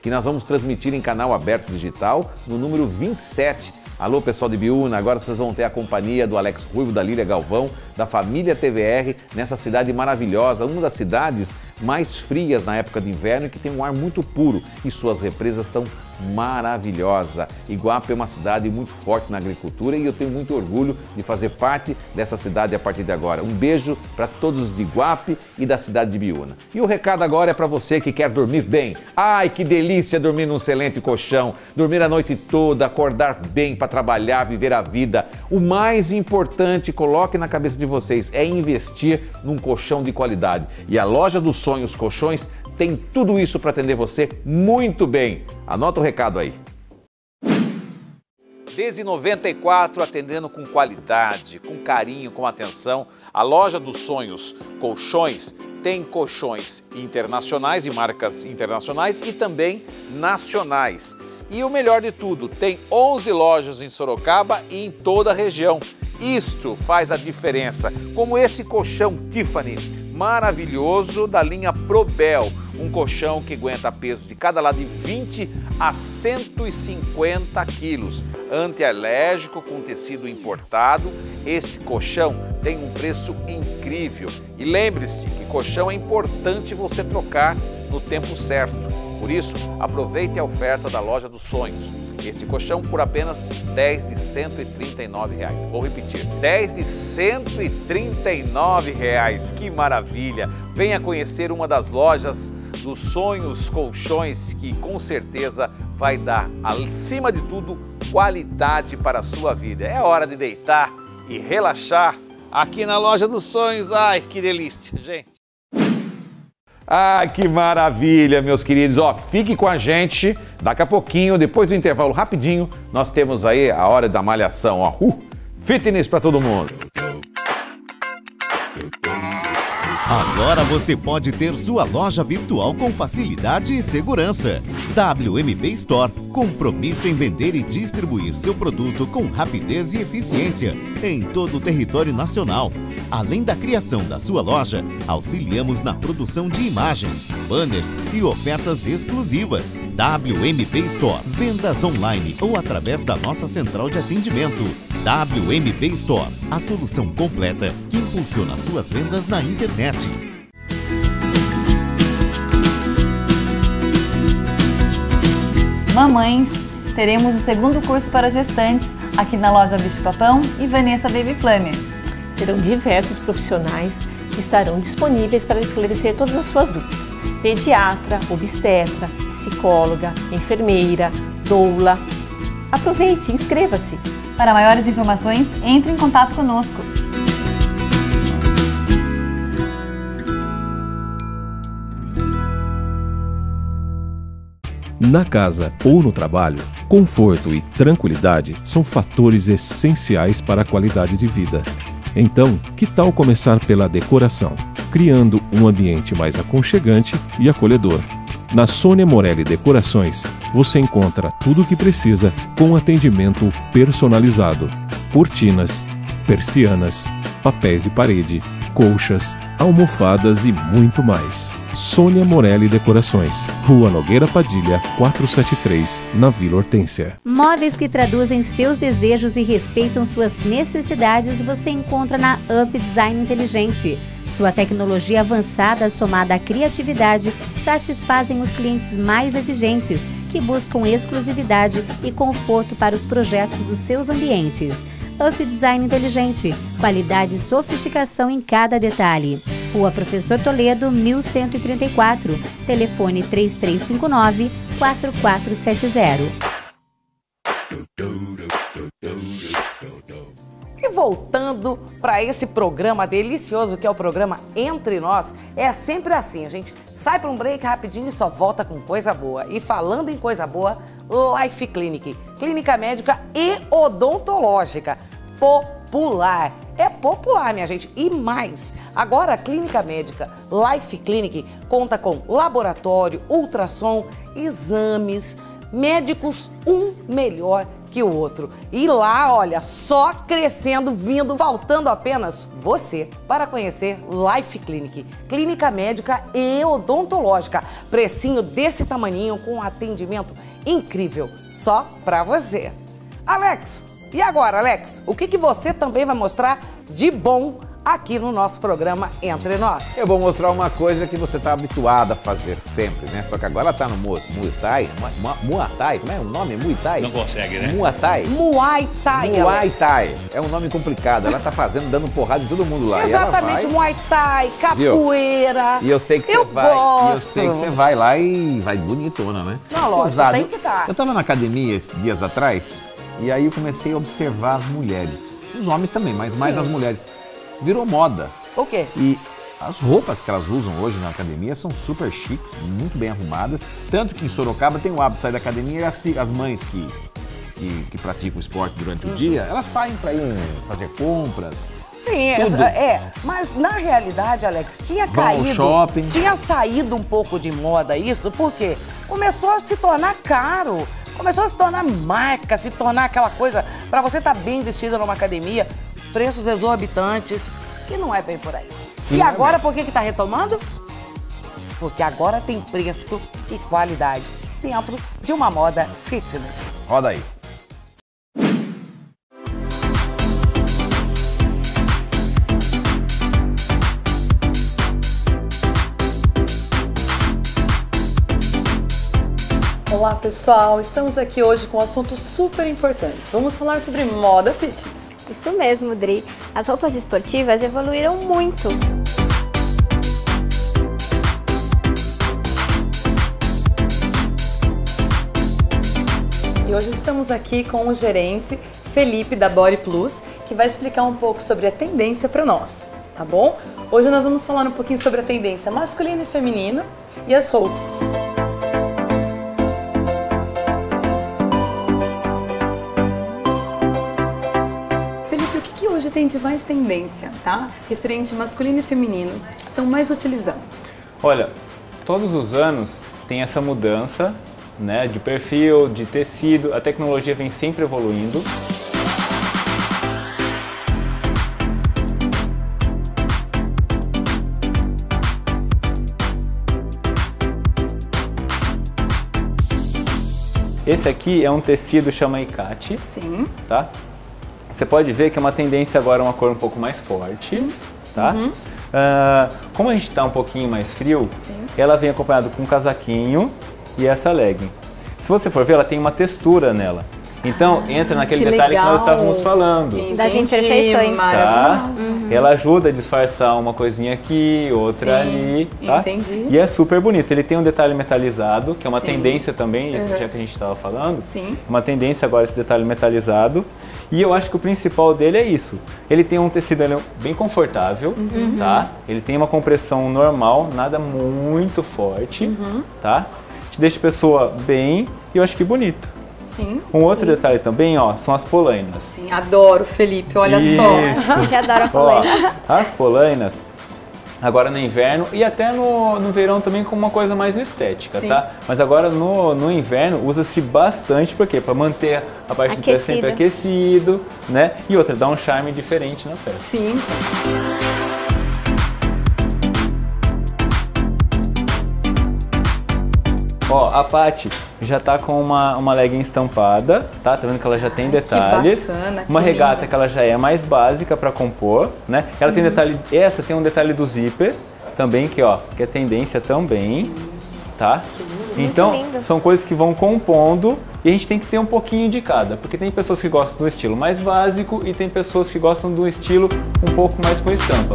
S3: que nós vamos transmitir em canal aberto digital no número vinte e sete. Alô, pessoal de Biúna, agora vocês vão ter a companhia do Alex Ruivo, da Lília Galvão, da família T V R, nessa cidade maravilhosa, uma das cidades mais frias na época de inverno e que tem um ar muito puro e suas represas são maravilhosas. Iguape é uma cidade muito forte na agricultura e eu tenho muito orgulho de fazer parte dessa cidade a partir de agora. Um beijo para todos de Iguape e da cidade de Biúna. E o recado agora é para você que quer dormir bem. Ai, que delícia dormir num excelente colchão, dormir a noite toda, acordar bem para trabalhar, viver a vida. O mais importante, coloque na cabeça de vocês, é investir num colchão de qualidade. E a Loja dos Sonhos Colchões tem tudo isso para atender você muito bem. Anota o recado aí. Desde noventa e quatro, atendendo com qualidade, com carinho, com atenção, a Loja dos Sonhos Colchões tem colchões internacionais e marcas internacionais e também nacionais. E o melhor de tudo, tem onze lojas em Sorocaba e em toda a região. Isto faz a diferença, como esse colchão Tiffany, maravilhoso da linha Probel, um colchão que aguenta peso de cada lado de vinte a cento e cinquenta quilos, antialérgico com tecido importado. Este colchão tem um preço incrível e lembre-se que colchão é importante você trocar no tempo certo. Por isso, aproveite a oferta da Loja dos Sonhos. Este colchão por apenas dez de cento e trinta e nove reais. Vou repetir, dez de cento e trinta e nove reais. Que maravilha! Venha conhecer uma das lojas dos Sonhos Colchões que com certeza vai dar, acima de tudo, qualidade para a sua vida. É hora de deitar e relaxar aqui na Loja dos Sonhos. Ai, que delícia, gente! Ah, que maravilha, meus queridos. Ó, fique com a gente. Daqui a pouquinho, depois do intervalo rapidinho, nós temos aí a hora da malhação. Ó, uh, fitness para todo mundo.
S7: Agora você pode ter sua loja virtual com facilidade e segurança. W M B Store, compromisso em vender e distribuir seu produto com rapidez e eficiência em todo o território nacional. Além da criação da sua loja, auxiliamos na produção de imagens, banners e ofertas exclusivas. W M B Store, vendas online ou através da nossa central de atendimento. W M B Store, a solução completa que impulsiona suas vendas na internet.
S5: Mamães, teremos o segundo curso para gestantes aqui na loja Bicho Papão e Vanessa Baby Planner.
S6: Serão diversos profissionais que estarão disponíveis para esclarecer todas as suas dúvidas. Pediatra, obstetra, psicóloga, enfermeira, doula. Aproveite e inscreva-se.
S5: Para maiores informações, entre em contato conosco.
S1: Na casa ou no trabalho, conforto e tranquilidade são fatores essenciais para a qualidade de vida. Então, que tal começar pela decoração, criando um ambiente mais aconchegante e acolhedor? Na Sônia Morelli Decorações, você encontra tudo o que precisa com atendimento personalizado. Cortinas, persianas, papéis de parede, colchas, almofadas e muito mais. Sônia Morelli Decorações, Rua Nogueira Padilha, quatrocentos e setenta e três, na Vila Hortência.
S8: Móveis que traduzem seus desejos e respeitam suas necessidades você encontra na Up Design Inteligente. Sua tecnologia avançada somada à criatividade satisfazem os clientes mais exigentes, que buscam exclusividade e conforto para os projetos dos seus ambientes. Up Design Inteligente, qualidade e sofisticação em cada detalhe. Rua Professor Toledo, mil cento e trinta e quatro, telefone três três cinco nove, quatro quatro sete zero.
S2: E voltando para esse programa delicioso que é o programa Entre Nós, é sempre assim, a gente sai para um break rapidinho e só volta com coisa boa. E falando em coisa boa, Life Clinic, clínica médica e odontológica, popular. É popular, minha gente. E mais, agora a clínica médica Life Clinic conta com laboratório, ultrassom, exames, médicos um melhor que o outro. E lá, olha, só crescendo, vindo, faltando apenas você para conhecer Life Clinic. Clínica médica e odontológica. Precinho desse tamaninho com um atendimento incrível. Só pra você. Alex, e agora, Alex? O que, que você também vai mostrar de bom aqui no nosso programa Entre Nós?
S3: Eu vou mostrar uma coisa que você está habituado a fazer sempre, né? Só que agora tá no Muay Thai, Muay Thai, como é o nome? Muay Thai?
S9: Não consegue, né?
S3: Muay Thai.
S2: Muay Thai.
S3: Muay Thai. É um nome complicado. Ela tá fazendo, dando porrada em todo mundo lá.
S2: Exatamente,
S3: e ela vai...
S2: Muay Thai, capoeira.
S3: E eu sei que você
S2: eu
S3: vai.
S2: Gosto.
S3: E eu sei que você vai lá e vai bonitona, né?
S2: Não, lógico,
S3: Ousado.
S2: tem que dar.
S3: Eu tava na academia esses dias atrás e aí eu comecei a observar as mulheres. Os homens também, mas mais
S2: Sim.
S3: as mulheres. Virou moda.
S2: O quê?
S3: E as roupas que elas usam hoje na academia são super chiques, muito bem arrumadas. Tanto que em Sorocaba tem o hábito de sair da academia e as, as mães que, que, que praticam esporte durante o dia, elas saem para ir fazer compras.
S2: Sim, essa, é, mas na realidade, Alex, tinha
S3: Vão ao
S2: caído,
S3: shopping.
S2: tinha saído um pouco de moda isso, porque começou a se tornar caro, começou a se tornar marca, se tornar aquela coisa para você estar bem vestida numa academia, preços exorbitantes, e não é bem por aí. E
S3: Não é
S2: agora,
S3: mesmo.
S2: por que que tá retomando? Porque agora tem preço e qualidade dentro de uma moda fitness.
S3: Roda aí.
S10: Olá pessoal, estamos aqui hoje com um assunto super importante. Vamos falar sobre moda fitness.
S11: Isso mesmo, Dri. As roupas esportivas evoluíram muito.
S10: E hoje estamos aqui com o gerente Felipe da Body Plus, que vai explicar um pouco sobre a tendência para nós, tá bom? Hoje nós vamos falar um pouquinho sobre a tendência masculina e feminina e as roupas. Hoje tem de mais tendência, tá? Referente masculino e feminino, estão mais utilizando.
S12: Olha, todos os anos tem essa mudança, né, de perfil, de tecido, a tecnologia vem sempre evoluindo. Esse aqui é um tecido chama Icate.
S10: Sim.
S12: Tá? Você pode ver que é uma tendência agora, uma cor um pouco mais forte, tá? Uhum. Uh, como a gente está um pouquinho mais frio, sim, ela vem acompanhada com um casaquinho e essa legging. Se você for ver, ela tem uma textura nela. Então, ah, entra naquele que detalhe legal. Que nós estávamos falando.
S11: Entendi. Das imperfeições.
S12: Tá? Uhum. Ela ajuda a disfarçar uma coisinha aqui, outra sim, ali. Tá?
S10: Entendi.
S12: E é super bonito. Ele tem um detalhe metalizado, que é uma sim, tendência também, isso
S10: uhum,
S12: já que a gente estava falando.
S10: Sim.
S12: Uma tendência agora esse detalhe metalizado. E eu acho que o principal dele é isso. Ele tem um tecido bem confortável, uhum, tá? Ele tem uma compressão normal, nada muito forte, uhum, tá? Te deixa a pessoa bem e eu acho que bonito.
S10: Sim.
S12: Um outro
S10: sim,
S12: detalhe também, ó, são as polainas.
S10: Sim, adoro, Felipe, olha
S12: isso,
S10: só.
S11: Já adoro a polaina.
S12: Ó, as polainas, agora no inverno e até no, no verão também como uma coisa mais estética, sim, tá? Mas agora no, no inverno usa-se bastante, por quê? Para manter a parte do pé sempre aquecido, né? E outra, dá um charme diferente na peça.
S10: Sim.
S12: Ó, a Paty já tá com uma, uma legging estampada, tá? Tá vendo que ela já tem detalhes.
S10: Que bacana,
S12: uma
S10: que
S12: regata
S10: linda,
S12: que ela já é mais básica para compor, né? Ela uhum, tem detalhe, essa tem um detalhe do zíper também, que ó, que é tendência também, tá? Então, são coisas que vão compondo e a gente tem que ter um pouquinho de cada, porque tem pessoas que gostam do estilo mais básico e tem pessoas que gostam do estilo um pouco mais com estampa.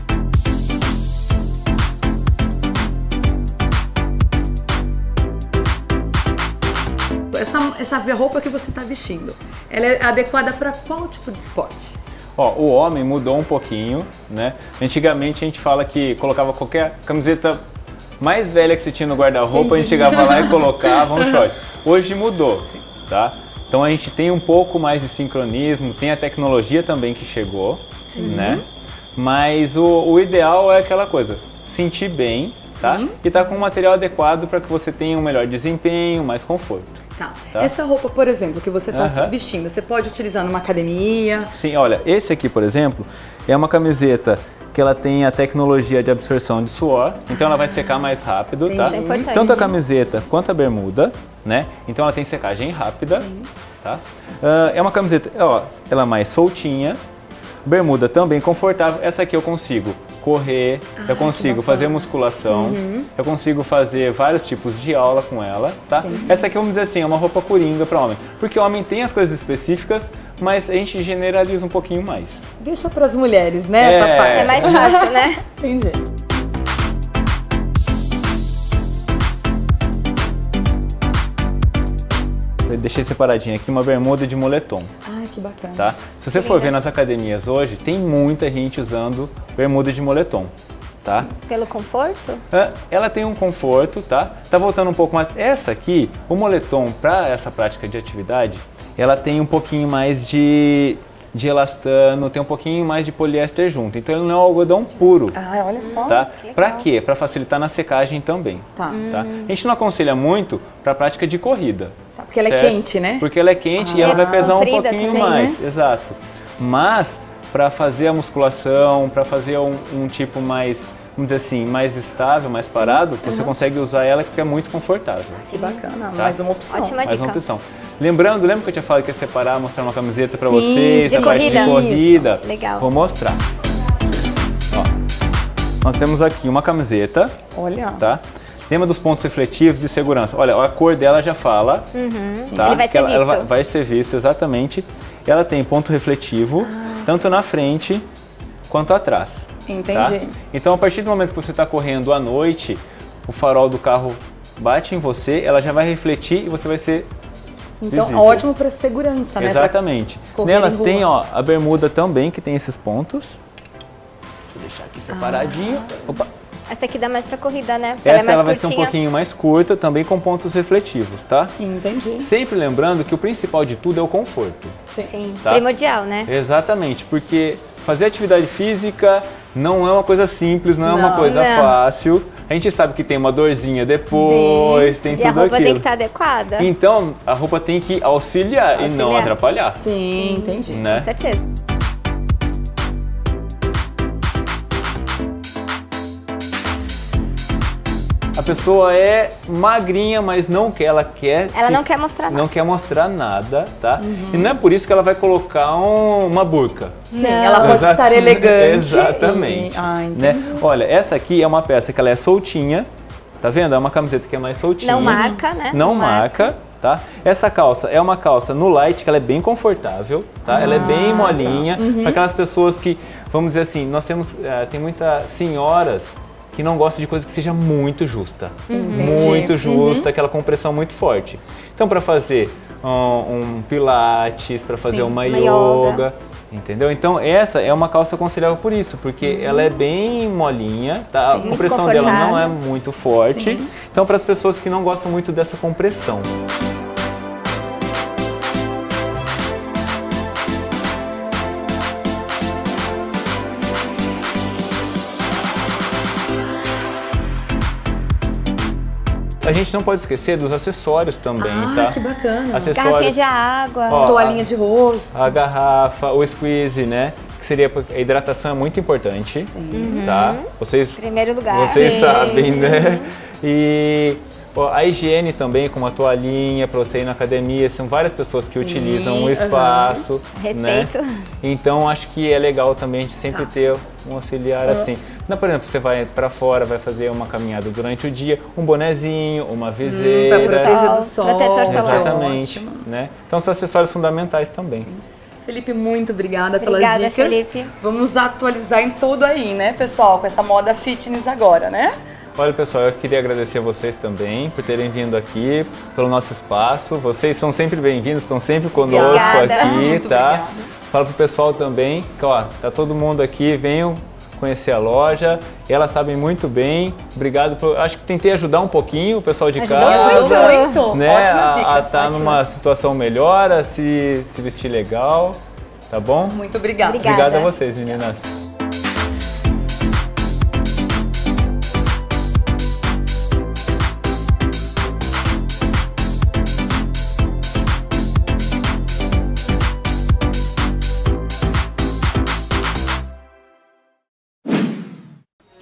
S10: Essa, essa roupa que você está vestindo, ela é adequada para qual tipo de esporte?
S12: Ó, o homem mudou um pouquinho, né? Antigamente a gente fala que colocava qualquer camiseta mais velha que você tinha no guarda-roupa, a gente chegava lá e colocava um short. Hoje mudou, tá? Então a gente tem um pouco mais de sincronismo, tem a tecnologia também que chegou, sim, né? Mas o, o ideal é aquela coisa, sentir bem, tá? Sim. E tá com um material adequado para que você tenha um melhor desempenho, mais conforto.
S10: Tá.
S12: Tá?
S10: Essa roupa, por exemplo, que você está
S12: Aham.
S10: vestindo, você pode utilizar numa academia?
S12: Sim, olha, esse aqui, por exemplo, é uma camiseta que ela tem a tecnologia de absorção de suor, então ela vai secar mais rápido,
S10: Entendi.
S12: tá?
S10: Isso é importante.
S12: Tanto a camiseta quanto a bermuda, né? Então ela tem secagem rápida,
S10: Sim.
S12: tá? Ah, é uma camiseta, ó, ela é mais soltinha, bermuda também confortável. Essa aqui eu consigo correr,
S10: Ah,
S12: eu consigo
S10: que
S12: fazer
S10: bacana.
S12: musculação,
S10: Uhum.
S12: eu consigo fazer vários tipos de aula com ela, tá?
S10: Sim.
S12: Essa aqui, vamos dizer assim, é uma roupa coringa para homem, porque o homem tem as coisas específicas, mas a gente generaliza um pouquinho mais.
S10: Deixa para as mulheres, né?
S12: É.
S10: Essa parte.
S11: É mais fácil, né?
S10: Entendi.
S12: Eu deixei separadinho aqui uma bermuda de moletom,
S10: Ai, que bacana.
S12: tá? Se você for ver nas academias hoje, tem muita gente usando bermuda de moletom, tá?
S11: Pelo conforto?
S12: Ah, Ela tem um conforto, tá? Tá voltando um pouco mais. Essa aqui, o moletom para essa prática de atividade, ela tem um pouquinho mais de, de elastano, tem um pouquinho mais de poliéster junto. Então ele não é um algodão puro.
S10: Ah, olha só.
S12: Tá?
S10: que legal.
S12: Para quê? Para facilitar na secagem também.
S10: Tá.
S12: Tá? A gente não aconselha muito para prática de corrida.
S10: Tá, porque ela é
S12: certo?
S10: quente, né?
S12: Porque ela é quente
S10: Ah.
S12: e ela vai pesar um
S11: Comprida
S12: pouquinho
S11: também,
S12: mais.
S11: né?
S12: Exato. Mas para fazer a musculação, para fazer um, um tipo mais, vamos dizer assim, mais estável, mais parado, você
S10: Uhum.
S12: consegue usar ela que é muito confortável.
S10: Que bacana.
S12: Tá?
S10: Mais uma opção.
S11: Ótima
S12: Mais
S11: dica.
S12: uma opção. Lembrando, lembra que eu tinha falado que ia separar, mostrar uma camiseta para
S10: Sim,
S12: vocês,
S11: de
S12: a parte
S11: corrida.
S12: de corrida.
S11: Isso, legal.
S12: Vou mostrar. Ó, nós temos aqui uma camiseta,
S10: Olha.
S12: tá? Lembra dos pontos refletivos de segurança? Olha, a cor dela já fala.
S11: Uhum.
S12: Tá?
S11: Ele vai
S12: Que
S11: ser
S12: ela, ela
S11: visto.
S12: vai, vai ser visto, exatamente. Ela tem ponto refletivo,
S11: Ah.
S12: tanto na frente quanto atrás.
S10: Entendi.
S12: Tá? Então, a partir do momento que você está correndo à noite, o farol do carro bate em você, ela já vai refletir e você vai ser
S10: Então,
S12: visível.
S10: ótimo para segurança, né?
S12: Exatamente.
S10: Pra correr
S12: Nelas
S10: em rua.
S12: tem ó, a bermuda também, que tem esses pontos. Deixa eu deixar aqui separadinho. Opa.
S11: Essa aqui dá mais pra corrida, né? Porque ela é
S12: Essa
S11: mais
S12: ela vai ser um
S11: curtinha.
S12: pouquinho mais curta, também com pontos refletivos, tá?
S10: Entendi.
S12: Sempre lembrando que o principal de tudo é o conforto.
S11: Sim,
S12: Tá?
S11: primordial, né?
S12: Exatamente, porque fazer atividade física não é uma coisa simples, não é uma
S10: Não,
S12: coisa
S11: não.
S12: fácil. A gente sabe que tem uma dorzinha depois, tem
S11: E
S12: tudo
S11: a roupa
S12: aquilo.
S11: tem que estar adequada.
S12: Então, a roupa tem que auxiliar, e não
S11: Auxiliar.
S12: atrapalhar,
S10: Sim, entendi.
S12: né?
S11: Com certeza.
S12: A pessoa é magrinha, mas não quer, ela quer...
S11: Ela
S12: que-
S11: não quer mostrar nada.
S12: Não quer mostrar nada, tá?
S10: Uhum.
S12: E não é por isso que ela vai colocar um- uma burca.
S10: Sim, ela pode
S12: Exata-
S10: estar elegante.
S12: Exatamente.
S10: E... Ah,
S12: né?
S10: entendi.
S12: Olha, essa aqui é uma peça que ela é soltinha, tá vendo? É uma camiseta que é mais soltinha.
S11: Não marca, né?
S12: Não
S11: Não
S12: marca, tá? Essa calça é uma calça no light, que ela é bem confortável, tá? ela é bem molinha, para aquelas pessoas que, vamos dizer assim, nós temos, eh, tem muitas senhoras que não gostam de coisa que seja muito justa. Muito justa, aquela compressão muito forte. Então, para fazer um, um pilates, para fazer
S10: Sim,
S12: uma,
S11: uma
S12: yoga,
S11: yoga.
S12: entendeu? Então, essa é uma calça aconselhável por isso, porque ela é bem molinha, tá? A
S11: Sim,
S12: compressão
S11: muito
S12: dela não é
S11: confortável.
S12: muito forte.
S10: Sim.
S12: Então, para as pessoas que não gostam muito dessa compressão. A gente não pode esquecer dos acessórios também,
S10: Ah,
S12: tá?
S10: que bacana.
S12: Acessórios,
S11: Garrafinha de água.
S12: Ó,
S10: Toalhinha de rosto.
S12: a garrafa, o squeeze, né? Que seria a hidratação é muito importante, tá? Vocês,
S11: Primeiro lugar.
S12: vocês
S10: Sim,
S12: sabem, né? E ó, a higiene também, com uma toalhinha para você ir na academia, são várias pessoas que utilizam o espaço, né?
S11: Respeito.
S12: Então acho que é legal também a gente sempre ter um auxiliar assim. Não, por exemplo, você vai para fora, vai fazer uma caminhada durante o dia, um bonezinho, uma
S10: Para
S12: viseira.
S10: proteger do sol.
S11: Protetor solar.
S12: Exatamente,
S10: Ótimo.
S12: né? Então são acessórios fundamentais também.
S10: Felipe, muito obrigada pelas
S11: Obrigada,
S10: dicas.
S11: Felipe.
S10: Vamos atualizar em tudo aí, né, pessoal? Com essa moda fitness agora, né?
S12: Olha, pessoal, eu queria agradecer a vocês também por terem vindo aqui, pelo nosso espaço. Vocês são sempre bem-vindos, estão sempre conosco
S11: Obrigada.
S12: aqui,
S10: Muito
S12: tá?
S10: obrigada.
S12: Fala pro pessoal também que, ó, tá todo mundo aqui, venham conhecer a loja. Elas sabem muito bem. Obrigado por... Acho que tentei ajudar um pouquinho o pessoal de
S11: Ajudou
S12: casa.
S11: muito.
S10: Muito.
S12: Né,
S10: Ótimas dicas.
S12: a estar
S10: ótimas.
S12: numa situação melhor, a se, se vestir legal, tá bom?
S10: Muito obrigada.
S11: Obrigada.
S12: Obrigado a vocês, meninas.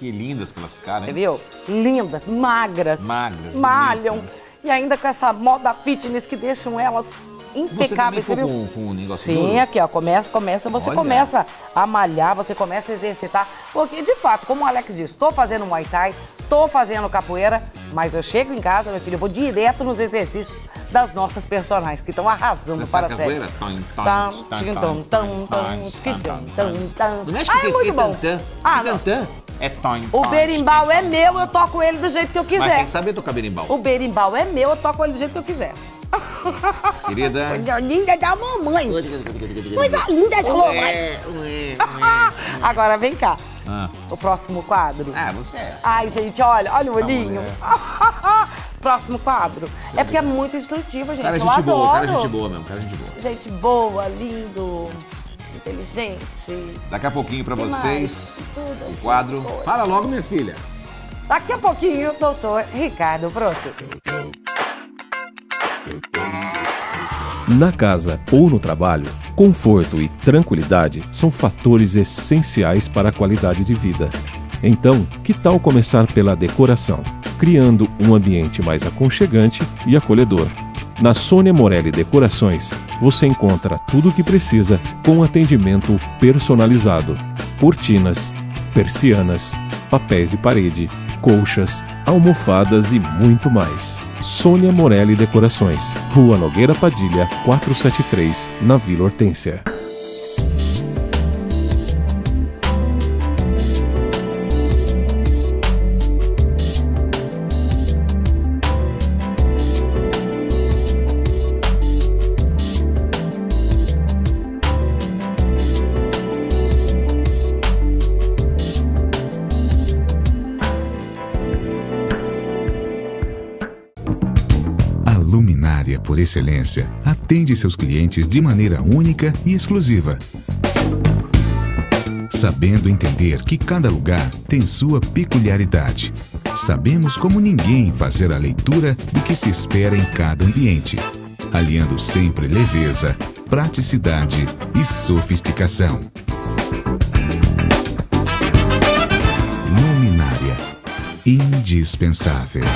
S3: Que lindas que elas ficaram,
S2: Você
S3: hein?
S2: viu? Lindas, magras.
S3: Magras,
S2: malham.
S3: bonitas.
S2: E ainda com essa moda fitness que deixam elas impecáveis,
S3: você
S2: você
S3: também
S2: viu?
S3: ficou com, com um negócio
S2: Sim,
S3: duro?
S2: aqui ó, começa, começa, você
S3: Olha.
S2: começa a malhar, você começa a exercitar, porque de fato, como o Alex diz, estou fazendo Muay Thai, estou fazendo capoeira, mas eu chego em casa, meu filho, eu vou direto nos exercícios das nossas personagens, que estão arrasando
S3: Você
S2: para a
S3: faz
S2: série.
S3: capoeira? Tom, tom,
S2: Tam,
S3: tom,
S2: tchim,
S3: tom,
S2: tom,
S3: tom,
S2: tam,
S3: tom,
S2: tam, tchim,
S3: tom,
S2: tam,
S3: tom.
S2: tam, tam.
S3: Não mexe
S2: Ah,
S3: com
S2: é
S3: que
S2: muito
S3: que
S2: bom.
S3: tantã.
S2: Ah,
S3: Que
S2: não.
S3: tantã? É tom,
S2: O
S3: tom,
S2: berimbau é meu, eu toco ele do jeito que eu
S3: Mas tem
S2: quiser.
S3: que saber tocar berimbau.
S2: O berimbau é meu, eu toco ele do jeito que eu quiser.
S3: Querida.
S2: Coisa linda da mamãe. Coisa linda da mamãe. Agora vem cá.
S3: Ah.
S2: O próximo quadro.
S3: Ah, você é.
S2: Ai, gente, olha, olha o
S3: Essa
S2: olhinho.
S3: mulher.
S2: Próximo quadro. É porque é muito instrutivo, gente.
S3: Cara,
S2: eu
S3: gente
S2: adoro.
S3: boa, cara, gente boa mesmo, cara, gente boa.
S2: Gente boa, lindo, inteligente.
S3: Daqui a pouquinho pra
S2: Que
S3: vocês,
S2: mais? Tudo
S3: o quadro. Fala logo, minha filha.
S2: Daqui a pouquinho, doutor Ricardo Proto.
S1: Na casa ou no trabalho, conforto e tranquilidade são fatores essenciais para a qualidade de vida. Então, que tal começar pela decoração, criando um ambiente mais aconchegante e acolhedor? Na Sônia Morelli Decorações, você encontra tudo o que precisa com atendimento personalizado. Cortinas, persianas, papéis de parede, colchas, almofadas e muito mais. Sônia Morelli Decorações, Rua Nogueira Padilha, quatrocentos e setenta e três, na Vila Hortência.
S9: Luminária por excelência atende seus clientes de maneira única e exclusiva. Sabendo entender que cada lugar tem sua peculiaridade. Sabemos como ninguém fazer a leitura do que se espera em cada ambiente, aliando sempre leveza, praticidade e sofisticação. Luminária, indispensável.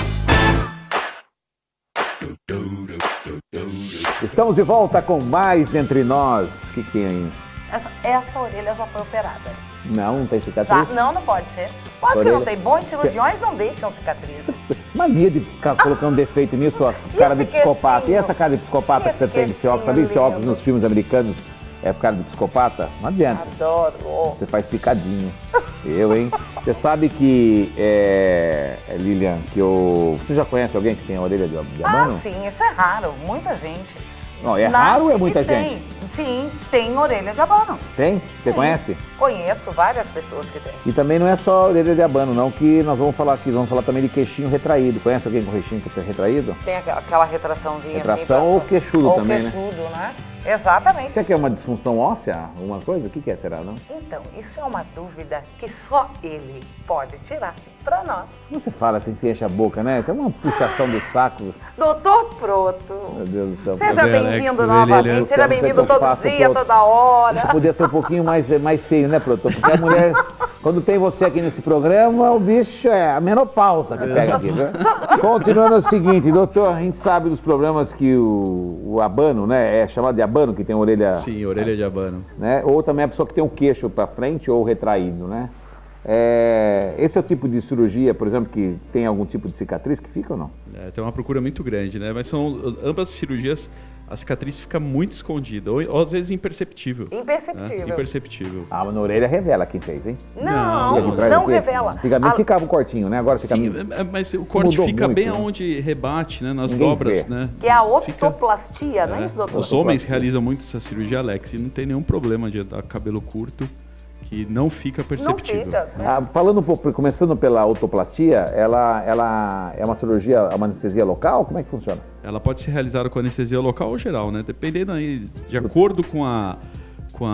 S3: Estamos de volta com mais Entre Nós. O que que tem aí?
S2: Essa, essa orelha já foi operada.
S3: Não, não tem
S2: Já,
S3: cicatriz?
S2: não, não pode ser. Pode que não tem. Bons cirurgiões não deixam cicatriz.
S3: Mania de ficar colocando defeito nisso, ó. Cara de
S2: esse
S3: psicopata. E
S2: queixinho?
S3: essa cara de psicopata
S2: E
S3: que você
S2: esse
S3: tem desse óculos? Sabia que esse
S2: queixinho
S3: óculos
S2: lindo?
S3: nos filmes americanos é por cara de psicopata? Não adianta.
S2: Adoro.
S3: Você faz picadinho. Eu, hein? Você sabe que, é, é, Lilian, que eu... Você já conhece alguém que tem a orelha de, de abano?
S2: Ah, sim, isso é raro. Muita gente.
S3: Não, é
S2: Nasce
S3: raro ou é
S2: e
S3: muita
S2: tem.
S3: gente?
S2: Sim, tem orelha de abano.
S3: Tem? Você
S2: Sim.
S3: conhece?
S2: Conheço várias pessoas que têm.
S3: E também não é só orelha de abano, não, que nós vamos falar aqui. Vamos falar também de queixinho retraído. Conhece alguém com queixinho retraído?
S2: Tem aquela- aquela retraçãozinha
S3: Retração
S2: assim.
S3: ou queixudo
S2: ou
S3: também, né?
S2: queixudo, né? Exatamente.
S3: Você quer uma disfunção óssea? Alguma coisa? O que que é, será, não?
S2: Então, isso é uma dúvida que só ele pode tirar pra nós.
S3: Como você fala assim, você enche a boca, né? Tem uma puxação do saco.
S2: Doutor Proto,
S3: Meu Deus do céu.
S2: seja
S3: Cadê,
S2: bem-vindo
S3: Alex?
S2: novamente,
S3: Ele,
S2: seja
S3: ele,
S2: bem-vindo
S3: eu
S2: todo
S3: faço,
S2: dia,
S3: Proto.
S2: toda hora.
S3: Isso podia ser um pouquinho mais, mais feio, né, Proto? Porque a mulher, quando tem você aqui nesse programa, o bicho é a menopausa que pega aqui, né? Continuando é o seguinte, doutor, a gente sabe dos problemas que o, o abano, né, é chamado de abano, que tem a orelha...
S13: Sim, orelha de abano.
S3: Né? Ou também a pessoa que tem o queixo para frente ou retraído, né? É, esse é o tipo de cirurgia, por exemplo, que tem algum tipo de cicatriz que fica ou não?
S13: É, tem uma procura muito grande, né? Mas são ambas cirurgias, a cicatriz fica muito escondida, ou, ou às vezes imperceptível.
S2: Imperceptível.
S13: Né? Imperceptível.
S3: Ah, mas na orelha revela quem fez, hein?
S2: Não,
S3: Aqui atrás
S2: não
S3: aqui,
S2: revela.
S3: Antigamente
S2: A-
S3: ficava um cortinho, né? Agora fica...
S13: Sim, é- é- mas o corte
S3: Mudou
S13: fica
S3: muito,
S13: bem
S3: né?
S13: onde rebate, né? Nas
S3: Ninguém
S13: dobras,
S3: vê.
S13: né?
S2: Que é a
S13: Fica-
S2: ortoplastia, não é
S13: É.
S2: isso, doutor?
S13: Os homens realizam muito essa cirurgia, Alex, e não tem nenhum problema de dar cabelo curto, que não fica perceptível.
S2: fica,
S13: né?
S3: Ah, falando um pouco, começando pela autoplastia, ela, ela é uma cirurgia, uma anestesia local? Como é que funciona?
S13: Ela pode ser realizada com anestesia local ou geral, né? Dependendo aí, de acordo com a, com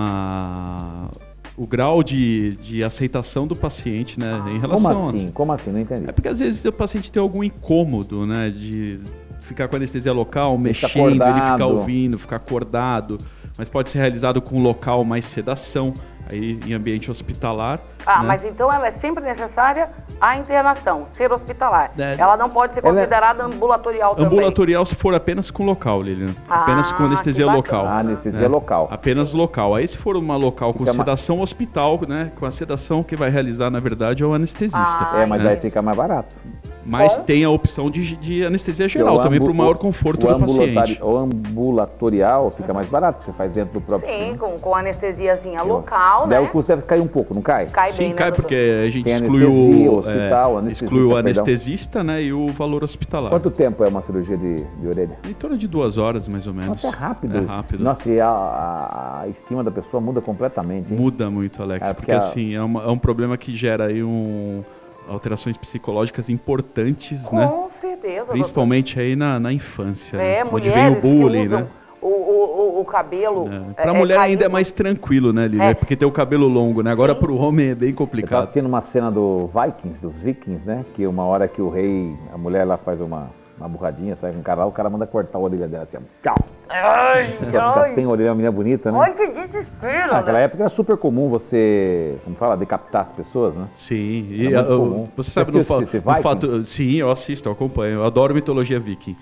S13: a o grau de, de aceitação do paciente, né? Em relação
S3: Como
S13: a-
S3: assim? Como assim? Não entendi.
S13: É porque às vezes o paciente tem algum incômodo, né? De ficar com anestesia local,
S3: Ele fica
S13: mexendo, ele ficar
S3: acordado.
S13: ouvindo, ficar acordado. Mas pode ser realizado com um local mais sedação. aí em ambiente hospitalar.
S2: Ah,
S13: né?
S2: mas então ela é sempre necessária a internação, ser hospitalar.
S13: É.
S2: Ela não pode ser considerada ambulatorial também.
S13: Ambulatorial se for apenas com local, Lilian.
S2: Ah,
S13: apenas com anestesia
S2: que
S13: local.
S3: Ah, anestesia
S13: né?
S3: local.
S13: Apenas local. Aí se for uma local com
S3: Fica
S13: sedação hospital, né? Com a sedação que vai realizar, na verdade, é o anestesista.
S3: É, mas
S13: né?
S3: aí fica mais barato.
S13: Mas tem a opção de, de anestesia geral
S3: Porque o
S13: também para o
S3: ambu-
S13: maior conforto
S3: o
S13: do
S3: ambulatori-
S13: paciente.
S3: O ambulatorial fica mais barato, você faz dentro do próprio.
S2: Sim, com, com anestesiazinha local,
S3: Daí
S2: né?
S3: o custo deve cair um pouco, não cai?
S2: Cai
S13: Sim,
S2: bem,
S13: cai
S2: né,
S13: porque a gente
S3: Tem
S13: exclui
S3: anestesia,
S13: o,
S3: hospital,
S13: é,
S3: anestesista,
S13: exclui o
S3: perdão.
S13: anestesista, né, e o valor hospitalar.
S3: Quanto tempo é uma cirurgia de, de orelha?
S13: Em torno de duas horas, mais ou menos.
S3: Nossa, é rápido.
S13: É rápido.
S3: Nossa, e a, a, a estima da pessoa muda completamente, hein?
S13: Muda muito, Alex,
S3: É,
S13: porque,
S3: porque a-
S13: assim, é, uma- é um problema que gera aí um, alterações psicológicas importantes,
S2: Com
S13: né?
S2: certeza.
S13: Principalmente aí na, na infância,
S2: É,
S13: né? Onde vem o
S2: mulheres que
S13: bullying,
S2: usam
S13: né?
S2: o, o, o, o cabelo. É,
S13: Pra
S2: é,
S13: mulher
S2: caído.
S13: ainda é mais tranquilo, né, Lívia?
S2: É.
S13: Porque tem o cabelo longo, né? Agora
S2: Sim.
S13: pro homem é bem
S3: Eu tava
S13: complicado.
S3: assistindo uma cena do Vikings, dos Vikings, né? Que uma hora que o rei, a mulher lá faz uma, uma burradinha, sai com um cara lá, o cara manda cortar a orelha dela assim, ó. Tchau!
S2: Ai,
S3: Você fica
S2: ai.
S3: sem orelha, uma menina bonita, né?
S2: Ai, que desespero,
S3: Naquela
S2: né?
S3: época era super comum você, como fala, decapitar as pessoas, né?
S13: Sim,
S3: Era
S13: e
S3: muito
S13: a- o-
S3: comum.
S13: você
S3: Você
S13: sabe do,
S3: assistiu
S13: fa
S3: esse
S13: do
S3: Vikings?
S13: fato. Sim, eu assisto, eu acompanho. Eu adoro mitologia viking.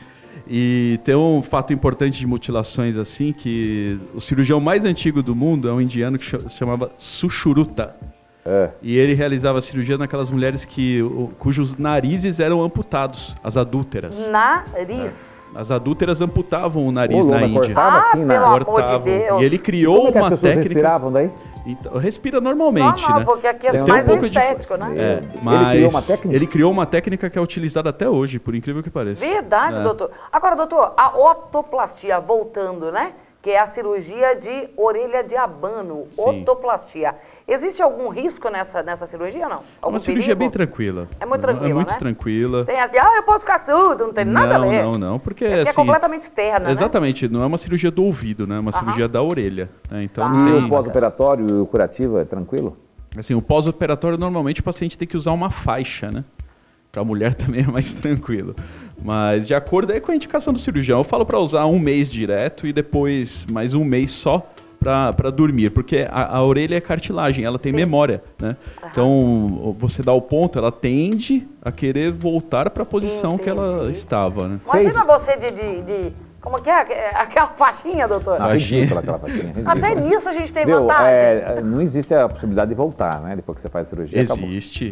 S13: E tem um fato importante de mutilações assim, que o cirurgião mais antigo do mundo é um indiano que cha- se chamava Sushruta.
S3: É.
S13: E ele realizava cirurgia naquelas mulheres que, o- cujos narizes eram amputados, as adúlteras.
S2: Nariz.
S13: As adúlteras amputavam o nariz
S3: Ô,
S13: na
S3: Lona,
S13: Índia.
S3: cortava
S2: Ah,
S3: assim na...
S2: pelo amor de
S13: Cortavam.
S2: Deus.
S13: E ele criou
S3: Como é que as
S13: uma
S3: pessoas
S13: técnica.
S3: respiravam daí?
S13: Então, respira normalmente,
S2: Normal,
S13: né?
S2: porque aqui é
S13: Tem
S2: mais
S13: um pouco de-
S2: estético, né?
S13: É,
S3: Ele
S13: mas
S3: criou uma técnica?
S13: ele criou uma técnica que é utilizada até hoje, por incrível que pareça.
S2: Verdade,
S13: É.
S2: doutor. Agora, doutor, a otoplastia, voltando, né? Que é a cirurgia de orelha de abano,
S13: Sim.
S2: otoplastia. Existe algum risco nessa, nessa cirurgia, não?
S13: É
S2: Algum
S13: uma cirurgia
S2: perigo?
S13: bem tranquila.
S2: É muito tranquila,
S13: É muito
S2: né?
S13: tranquila.
S2: Tem as de, ah, eu posso ficar surdo, não tem nada a
S13: Não,
S2: ver.
S13: não, não, porque
S2: É, porque é
S13: assim...
S2: completamente externa,
S13: Exatamente, não é uma cirurgia do ouvido, né? É uma
S2: Aham.
S13: cirurgia da orelha. Né? Então
S2: Ah.
S13: não
S3: E
S13: tem...
S3: o pós-operatório e o curativo é tranquilo?
S13: Assim, o pós-operatório, normalmente, o paciente tem que usar uma faixa, né? Para a mulher também é mais tranquilo. Mas de acordo aí com a indicação do cirurgião, eu falo para usar um mês direto e depois mais um mês só para dormir, porque a, a orelha é cartilagem, ela tem memória, né? Então, você dá o ponto, ela tende a querer voltar para a posição que ela estava, né?
S2: Imagina você de, de, de- como que é? Aquela faixinha, doutor?
S3: Ah, ridícula aquela faixinha.
S2: Até nisso a gente tem
S3: Viu,
S2: vantagem.
S3: é, não existe a possibilidade de voltar, né? Depois que você faz a cirurgia, acabou.
S13: Existe.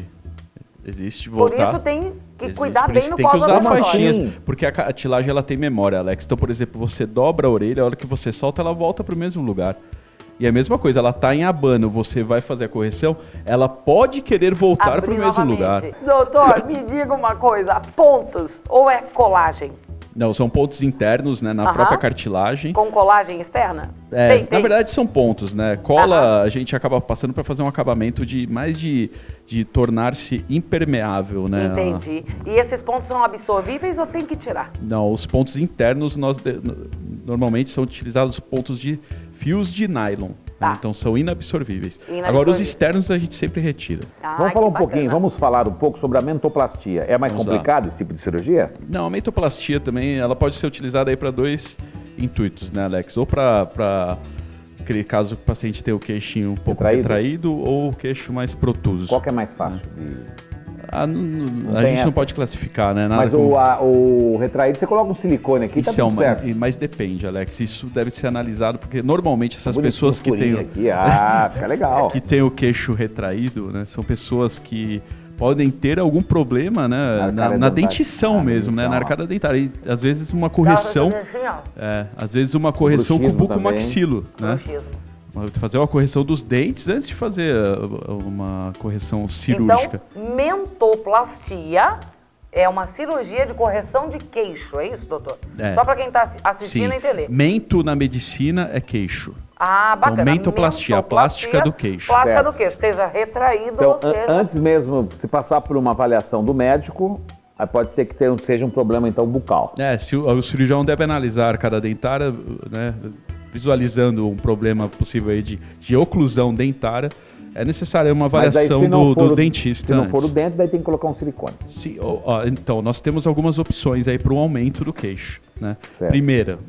S13: Existe
S2: Por
S13: voltar.
S2: isso tem que
S13: Existe,
S2: cuidar
S13: por
S2: bem
S13: isso
S2: no
S13: tem que usar
S2: pós-operatório.
S13: faixinhas,
S3: Sim.
S13: porque a cartilagem ela tem memória, Alex. Então, por exemplo, você dobra a orelha, a hora que você solta, ela volta para o mesmo lugar. E é a mesma coisa, ela está em abano, você vai fazer a correção, ela pode querer voltar para o
S2: Abrir
S13: mesmo
S2: novamente.
S13: lugar.
S2: Doutor, me diga uma coisa, pontos ou é colagem?
S13: Não, são pontos internos, né, na
S2: Aham.
S13: própria cartilagem.
S2: Com colagem externa?
S13: É,
S2: Tem,
S13: na
S2: tem.
S13: verdade são pontos, né? Cola a gente acaba passando para fazer um acabamento de mais de, de tornar-se impermeável, né?
S2: Entendi. E esses pontos são absorvíveis ou tem que tirar?
S13: Não, os pontos internos nós de- no- normalmente são utilizados pontos de fios de nylon, né? Então são inabsorvíveis. Agora os
S2: Inabsorvíveis.
S13: externos a gente sempre retira.
S2: Ah,
S3: Vamos falar
S2: que
S3: um pouquinho,
S2: bacana.
S3: vamos falar um pouco sobre a mentoplastia. É mais
S13: Vamos lá.
S3: complicado esse tipo de cirurgia?
S13: Não, a mentoplastia também, ela pode ser utilizada aí para dois intuitos, né, Alex? Ou para aquele caso que o paciente tem o queixinho um pouco
S3: Retraído?
S13: retraído, ou o queixo mais protuso.
S3: Qual que é mais fácil? de-
S13: Ah, não- não-
S3: Não
S13: a
S3: tem
S13: gente não
S3: essa.
S13: pode classificar, né? Nada
S3: Mas
S13: como-
S3: o, a- o retraído, você coloca um silicone aqui, tá
S13: Isso é
S3: tudo
S13: uma,
S3: certo.
S13: e- mas depende, Alex. Isso deve ser analisado, porque normalmente essas
S3: Bonitinho,
S13: pessoas que têm,
S3: furinho aqui. Ah, fica legal.
S13: que têm o queixo retraído, né? São pessoas que podem ter algum problema, né?
S3: arcada
S13: Na, na
S3: dentária.
S13: dentição
S3: Ah,
S13: mesmo, né?
S3: dentição,
S13: Na
S3: ó.
S13: arcada dentária. E, às vezes uma correção,
S2: Assim, ó.
S13: é, às vezes uma correção com o
S3: Bruxismo
S13: bucomaxilo, né?
S2: Bruxismo.
S13: Fazer uma correção dos dentes antes de fazer uh, uma correção cirúrgica.
S2: Então, mentoplastia é uma cirurgia de correção de queixo, é isso, doutor?
S13: É.
S2: Só para quem está assistindo
S13: Sim.
S2: entender.
S13: Mento na medicina é queixo.
S2: Ah, bacana.
S13: Então, mentoplastia, a plástica do queixo.
S2: Plástica
S3: Certo.
S2: do queixo, seja retraído
S3: Então,
S2: ou seja...
S3: an- antes mesmo, se passar por uma avaliação do médico, aí pode ser que tenha- seja um problema, então, bucal.
S13: É, se o, o cirurgião deve analisar cada dentária, né, visualizando um problema possível aí de, de oclusão dentária, é necessária uma
S3: Mas aí,
S13: avaliação
S3: se não
S13: do,
S3: for
S13: do
S3: o-
S13: dentista.
S3: Se não for o
S13: antes.
S3: dente, daí tem que colocar um silicone.
S13: Se- ó, ó, então, nós temos algumas opções aí para o aumento do queixo. Né?
S3: Certo.
S13: Primeira,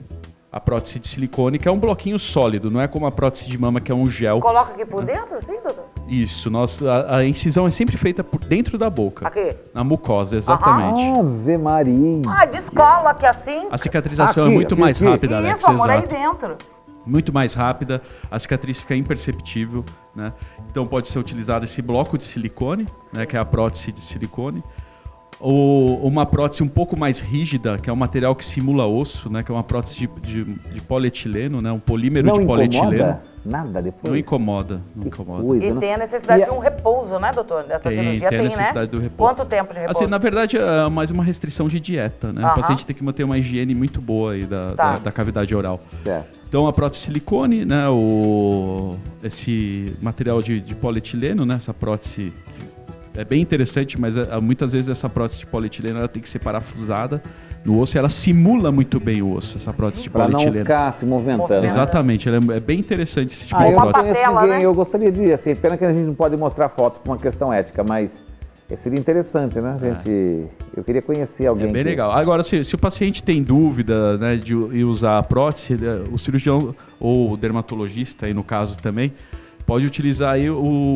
S13: a prótese de silicone, que é um bloquinho sólido, não é como a prótese de mama, que é um gel.
S2: Coloca aqui por dentro, assim, doutor?
S13: Isso, nós, a, a incisão é sempre feita por dentro da boca.
S2: Aqui?
S13: Na mucosa, exatamente.
S3: Ave Maria.
S2: Ah, descola aqui assim.
S13: A cicatrização
S3: Aqui,
S13: é muito
S3: aqui,
S13: mais
S3: aqui.
S13: rápida, Alex,
S2: Isso, amor, aí
S13: exato.
S2: dentro.
S13: Muito mais rápida, a cicatriz fica imperceptível, né? Então pode ser utilizado esse bloco de silicone, né, que é a prótese de silicone. Ou uma prótese um pouco mais rígida, que é um material que simula osso, né? Que é uma prótese de, de, de polietileno, né? Um polímero
S3: Não
S13: de polietileno.
S3: incomoda nada depois?
S13: Não incomoda, não incomoda.
S3: Coisa,
S2: E
S3: não?
S2: tem a necessidade
S3: E
S2: de um repouso, né, doutor? Dessa
S13: Tem,
S2: cirurgia
S13: tem a
S2: tem,
S13: necessidade
S2: né?
S13: do repouso.
S2: Quanto tempo de repouso?
S13: Assim, na verdade, é mais uma restrição de dieta, né?
S2: Aham.
S13: O paciente tem que manter uma higiene muito boa aí da,
S2: Tá.
S13: da, da cavidade oral.
S3: Certo.
S13: Então, a prótese silicone, né? O, esse material de, de polietileno, né? Essa prótese que é bem interessante, mas é, muitas vezes essa prótese de polietileno ela tem que ser parafusada no osso e ela simula muito bem o osso, essa prótese de
S3: Pra não
S13: polietileno.
S3: ficar se movimentando.
S13: Exatamente, ela é, é bem interessante esse tipo
S3: Ah,
S13: de
S3: eu não
S13: prótese.
S3: conheço
S2: patela,
S3: ninguém,
S2: né?
S3: eu gostaria de, assim, pena que a gente não pode mostrar foto por uma questão ética, mas seria interessante, né, gente? Eu queria conhecer alguém.
S13: É bem
S3: que-
S13: legal. Agora, se, se o paciente tem dúvida, né, de u- e usar a prótese, ele- o cirurgião ou o dermatologista, aí no caso também, pode utilizar aí o,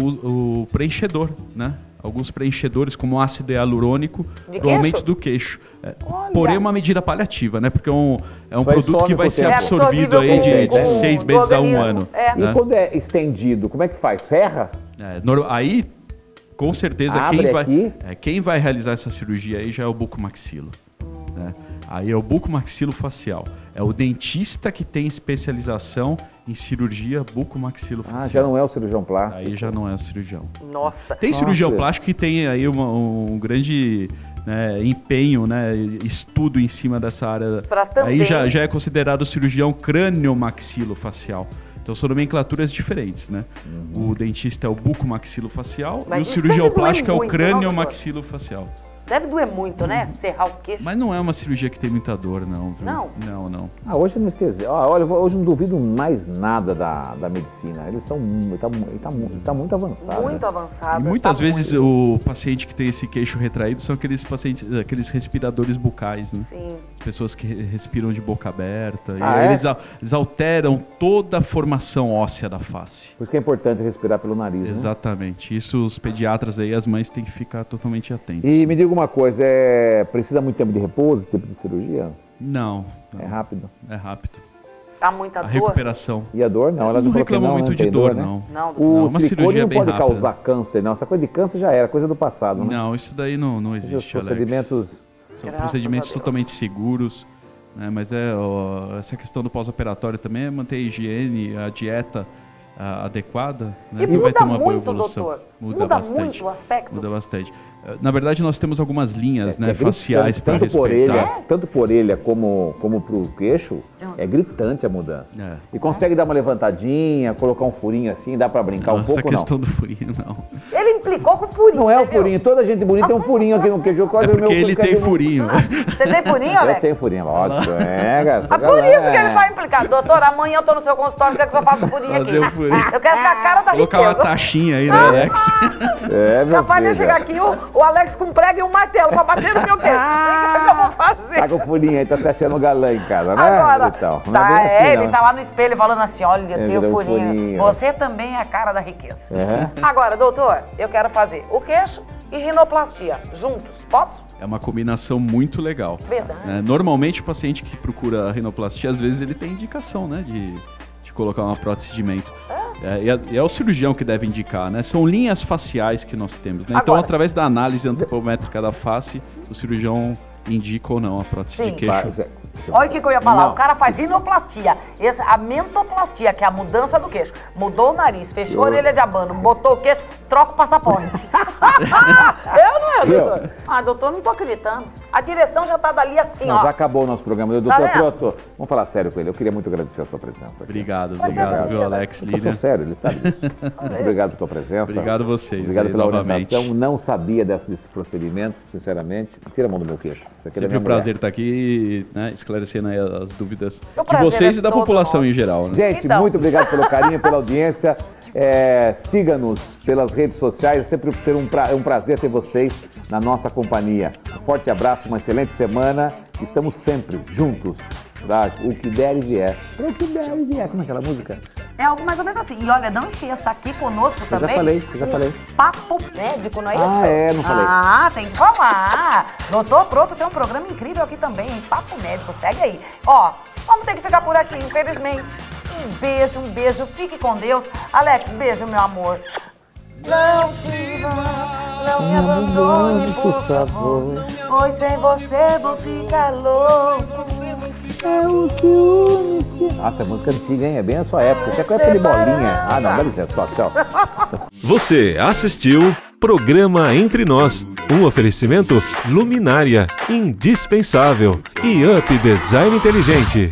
S13: o preenchedor, né? Alguns preenchedores, como ácido hialurônico,
S2: De
S13: para o aumento
S2: queixo?
S13: do queixo. É, porém, é uma medida paliativa, né? Porque é um, é um
S3: Isso aí
S13: produto
S3: some
S13: que vai
S3: com o
S13: ser
S3: tempo.
S13: absorvido
S2: É
S13: aí de,
S2: absorvível
S13: de
S2: com-
S13: seis
S2: do
S13: meses a um
S2: organismo.
S13: ano.
S2: É.
S3: E
S13: né?
S3: quando é estendido, como é que faz? Ferra?
S13: É, nor- aí, com certeza,
S3: Abre
S13: quem vai,
S3: aqui.
S13: é, quem vai realizar essa cirurgia aí já é o bucomaxilo. Né? Aí é o bucomaxilofacial. É o dentista que tem especialização em cirurgia
S3: Ah,
S13: bucomaxilofacial.
S3: já não é o cirurgião plástico.
S13: Aí já não é o cirurgião.
S2: Nossa.
S13: Tem
S3: Nossa.
S13: cirurgião plástico que tem aí uma- um grande né, empenho, né, estudo em cima dessa área.
S2: Pra também-
S13: Aí já, já é considerado cirurgião crânio-maxilofacial. Então são nomenclaturas diferentes, né? O dentista é o bucomaxilofacial
S2: Mas
S13: e o
S2: isso
S13: cirurgião
S2: deve doer
S13: plástico é o
S2: muito, não, doutor?
S13: crânio-maxilofacial.
S2: Deve doer muito, né? Serrar o queixo.
S13: Mas não é uma cirurgia que tem muita dor, não. Viu?
S2: Não?
S13: Não, não.
S3: Ah, hoje anestesia. Ah, olha, hoje eu não duvido mais nada da, da medicina. Eles são. Ele tá, ele tá, mu- ele tá muito avançado.
S2: Muito
S3: né?
S2: avançado.
S13: E muitas
S2: tá
S13: vezes
S2: muito.
S13: o paciente que tem esse queixo retraído são aqueles pacientes, aqueles respiradores bucais, né?
S2: Sim.
S13: As pessoas que re- respiram de boca aberta. e
S3: Ah,
S13: aí
S3: é?
S13: eles, al- eles alteram toda a formação óssea da face.
S3: Por isso que é importante respirar pelo nariz. Né?
S13: Exatamente. Isso os pediatras aí, as mães têm que ficar totalmente atentos.
S3: E me diga uma coisa, é... precisa muito tempo de repouso, esse tipo de cirurgia?
S13: Não, não.
S3: É rápido.
S13: É rápido.
S2: Tá muita
S13: A
S2: dor.
S13: recuperação.
S3: E a dor? Não, ela
S13: Eles não
S3: falou que
S13: reclamam
S3: não,
S13: muito
S3: não
S13: de
S3: tem
S13: dor,
S3: né?
S13: não.
S2: Não,
S3: O
S13: Não, uma
S3: silicone
S13: cirurgia
S3: não
S13: bem
S3: pode
S13: rápida.
S3: causar câncer, não. Essa coisa de câncer já era, coisa do passado, né?
S13: Não, isso daí não, não
S3: Esses
S13: existe, Alex.
S3: procedimentos...
S13: São
S2: Graças
S13: procedimentos
S2: a Deus.
S13: totalmente seguros, né? Mas é ó, essa questão do pós-operatório também é manter a higiene, a dieta a, adequada, né?
S2: E
S13: Que vai
S2: muda
S13: ter uma boa
S2: muito,
S13: evolução.
S2: doutor.
S13: Muda,
S2: Muda
S13: bastante.
S2: muito o aspecto.
S13: Muda bastante. Eh, Na verdade, nós temos algumas linhas,
S3: É,
S13: né,
S3: é gritante,
S13: faciais para
S3: tanto por
S13: respeitar.
S3: orelha, tanto por orelha como, como pro queixo, é gritante a mudança.
S13: É.
S3: E consegue dar uma levantadinha, colocar um furinho assim, dá pra brincar um
S13: Essa
S3: pouco
S13: questão
S3: não?
S13: do furinho, não.
S2: Ele implicou com o furinho.
S3: Não é o
S2: você viu?
S3: furinho, toda gente bonita tem um furinho aqui no queijo.
S13: É
S3: Quase o meu
S13: porque ele tem
S3: cadê o-
S13: furinho.
S2: Você tem furinho,
S3: Eu
S2: Alex?
S3: tenho furinho, lógico. É, cara.
S2: Ah, por isso que ele vai implicar. Doutor, amanhã eu tô no seu consultório, quer que eu faça furinho aqui?
S13: Fazer o furinho.
S2: Eu quero ver a cara da
S13: Colocar uma
S2: riqueza.
S13: taxinha aí, né, Alex?
S3: É, meu
S2: Capaz de eu
S3: filho.
S2: chegar aqui, o, o Alex com um prego e um martelo pra bater no meu queixo. O que eu vou fazer?
S3: Tá com furinho aí, tá se achando galã em casa, né?
S2: Agora,
S3: Então, não
S2: tá,
S3: é bem assim,
S2: é,
S3: não.
S2: ele tá lá no espelho falando assim, olha, eu
S3: É,
S2: tenho
S3: virou um
S2: furinho.
S3: furinho.
S2: Você também é a cara da riqueza.
S3: É.
S2: Agora, doutor, eu quero fazer o queixo e rinoplastia juntos. Posso?
S13: É uma combinação muito legal.
S2: Verdade.
S13: né? Normalmente o paciente que procura a rinoplastia, às vezes ele tem indicação, né, de, de colocar uma prótese de mento. É, e, é, e é o cirurgião que deve indicar, né? São linhas faciais que nós temos, né? Então,
S2: Agora-
S13: através da análise antropométrica da face, o cirurgião indica ou não a prótese
S2: Sim.
S13: de queixo.
S3: Vai,
S2: Olha o que, que eu ia falar.
S3: Não.
S2: O cara faz rinoplastia. Esse, a mentoplastia, que é a mudança do queixo. Mudou o nariz, fechou a orelha de abano, botou o queixo, troca o passaporte. eu não é, doutor?
S3: Viu?
S2: Ah, doutor, não tô acreditando. A direção já tá dali assim,
S3: Não,
S2: ó.
S3: já acabou o nosso programa.
S2: Tá
S3: Doutor,
S2: vendo?
S3: pronto. Vamos falar sério com ele. Eu queria muito agradecer a sua presença aqui.
S13: Obrigado, obrigado, viu, Alex
S3: Eu sou
S13: Lívia?
S3: sério, ele sabe disso. Muito obrigado pela tua presença.
S13: Obrigado vocês
S3: Obrigado
S13: aí,
S3: pela
S13: novamente.
S3: orientação. Não sabia desse, desse procedimento, sinceramente. Tira a mão do meu queixo. Isso aqui é da
S13: Sempre
S3: minha
S13: um prazer
S3: mulher.
S13: estar aqui, né, esclarecendo aí as dúvidas
S2: O
S13: de
S2: prazer
S13: vocês
S2: é
S13: e da
S2: todo
S13: população
S2: nosso.
S13: em geral. Né?
S3: Gente,
S2: Então.
S3: muito obrigado pelo carinho, pela audiência. É, siga-nos pelas redes sociais. É sempre ter um, pra, é um prazer ter vocês na nossa companhia. Um forte abraço, uma excelente semana. Estamos sempre juntos. verdade, o que der e vier. O que der e vier, como é aquela música?
S2: É algo mais ou menos assim. E olha, não esqueça, aqui conosco
S3: Eu
S2: também.
S3: já falei, eu já falei.
S2: Papo médico, não é isso?
S3: Ah, é, não falei.
S2: Ah, tem que falar. Doutor Pronto tem um programa incrível aqui também, hein? Papo médico, segue aí. Ó, vamos ter que ficar por aqui, infelizmente. Um beijo, um beijo, fique com Deus. Alex, beijo, meu amor. Não se vá, não me abandone, por favor, pois sem você vou ficar louco.
S3: É o ciúmes que... Nossa, é música antiga, hein? É bem a sua época. Você conhece aquele bolinha? Ah, não, dá licença, tchau, tchau.
S1: Você assistiu Programa Entre Nós, um oferecimento Luminária, indispensável, e Up Design Inteligente.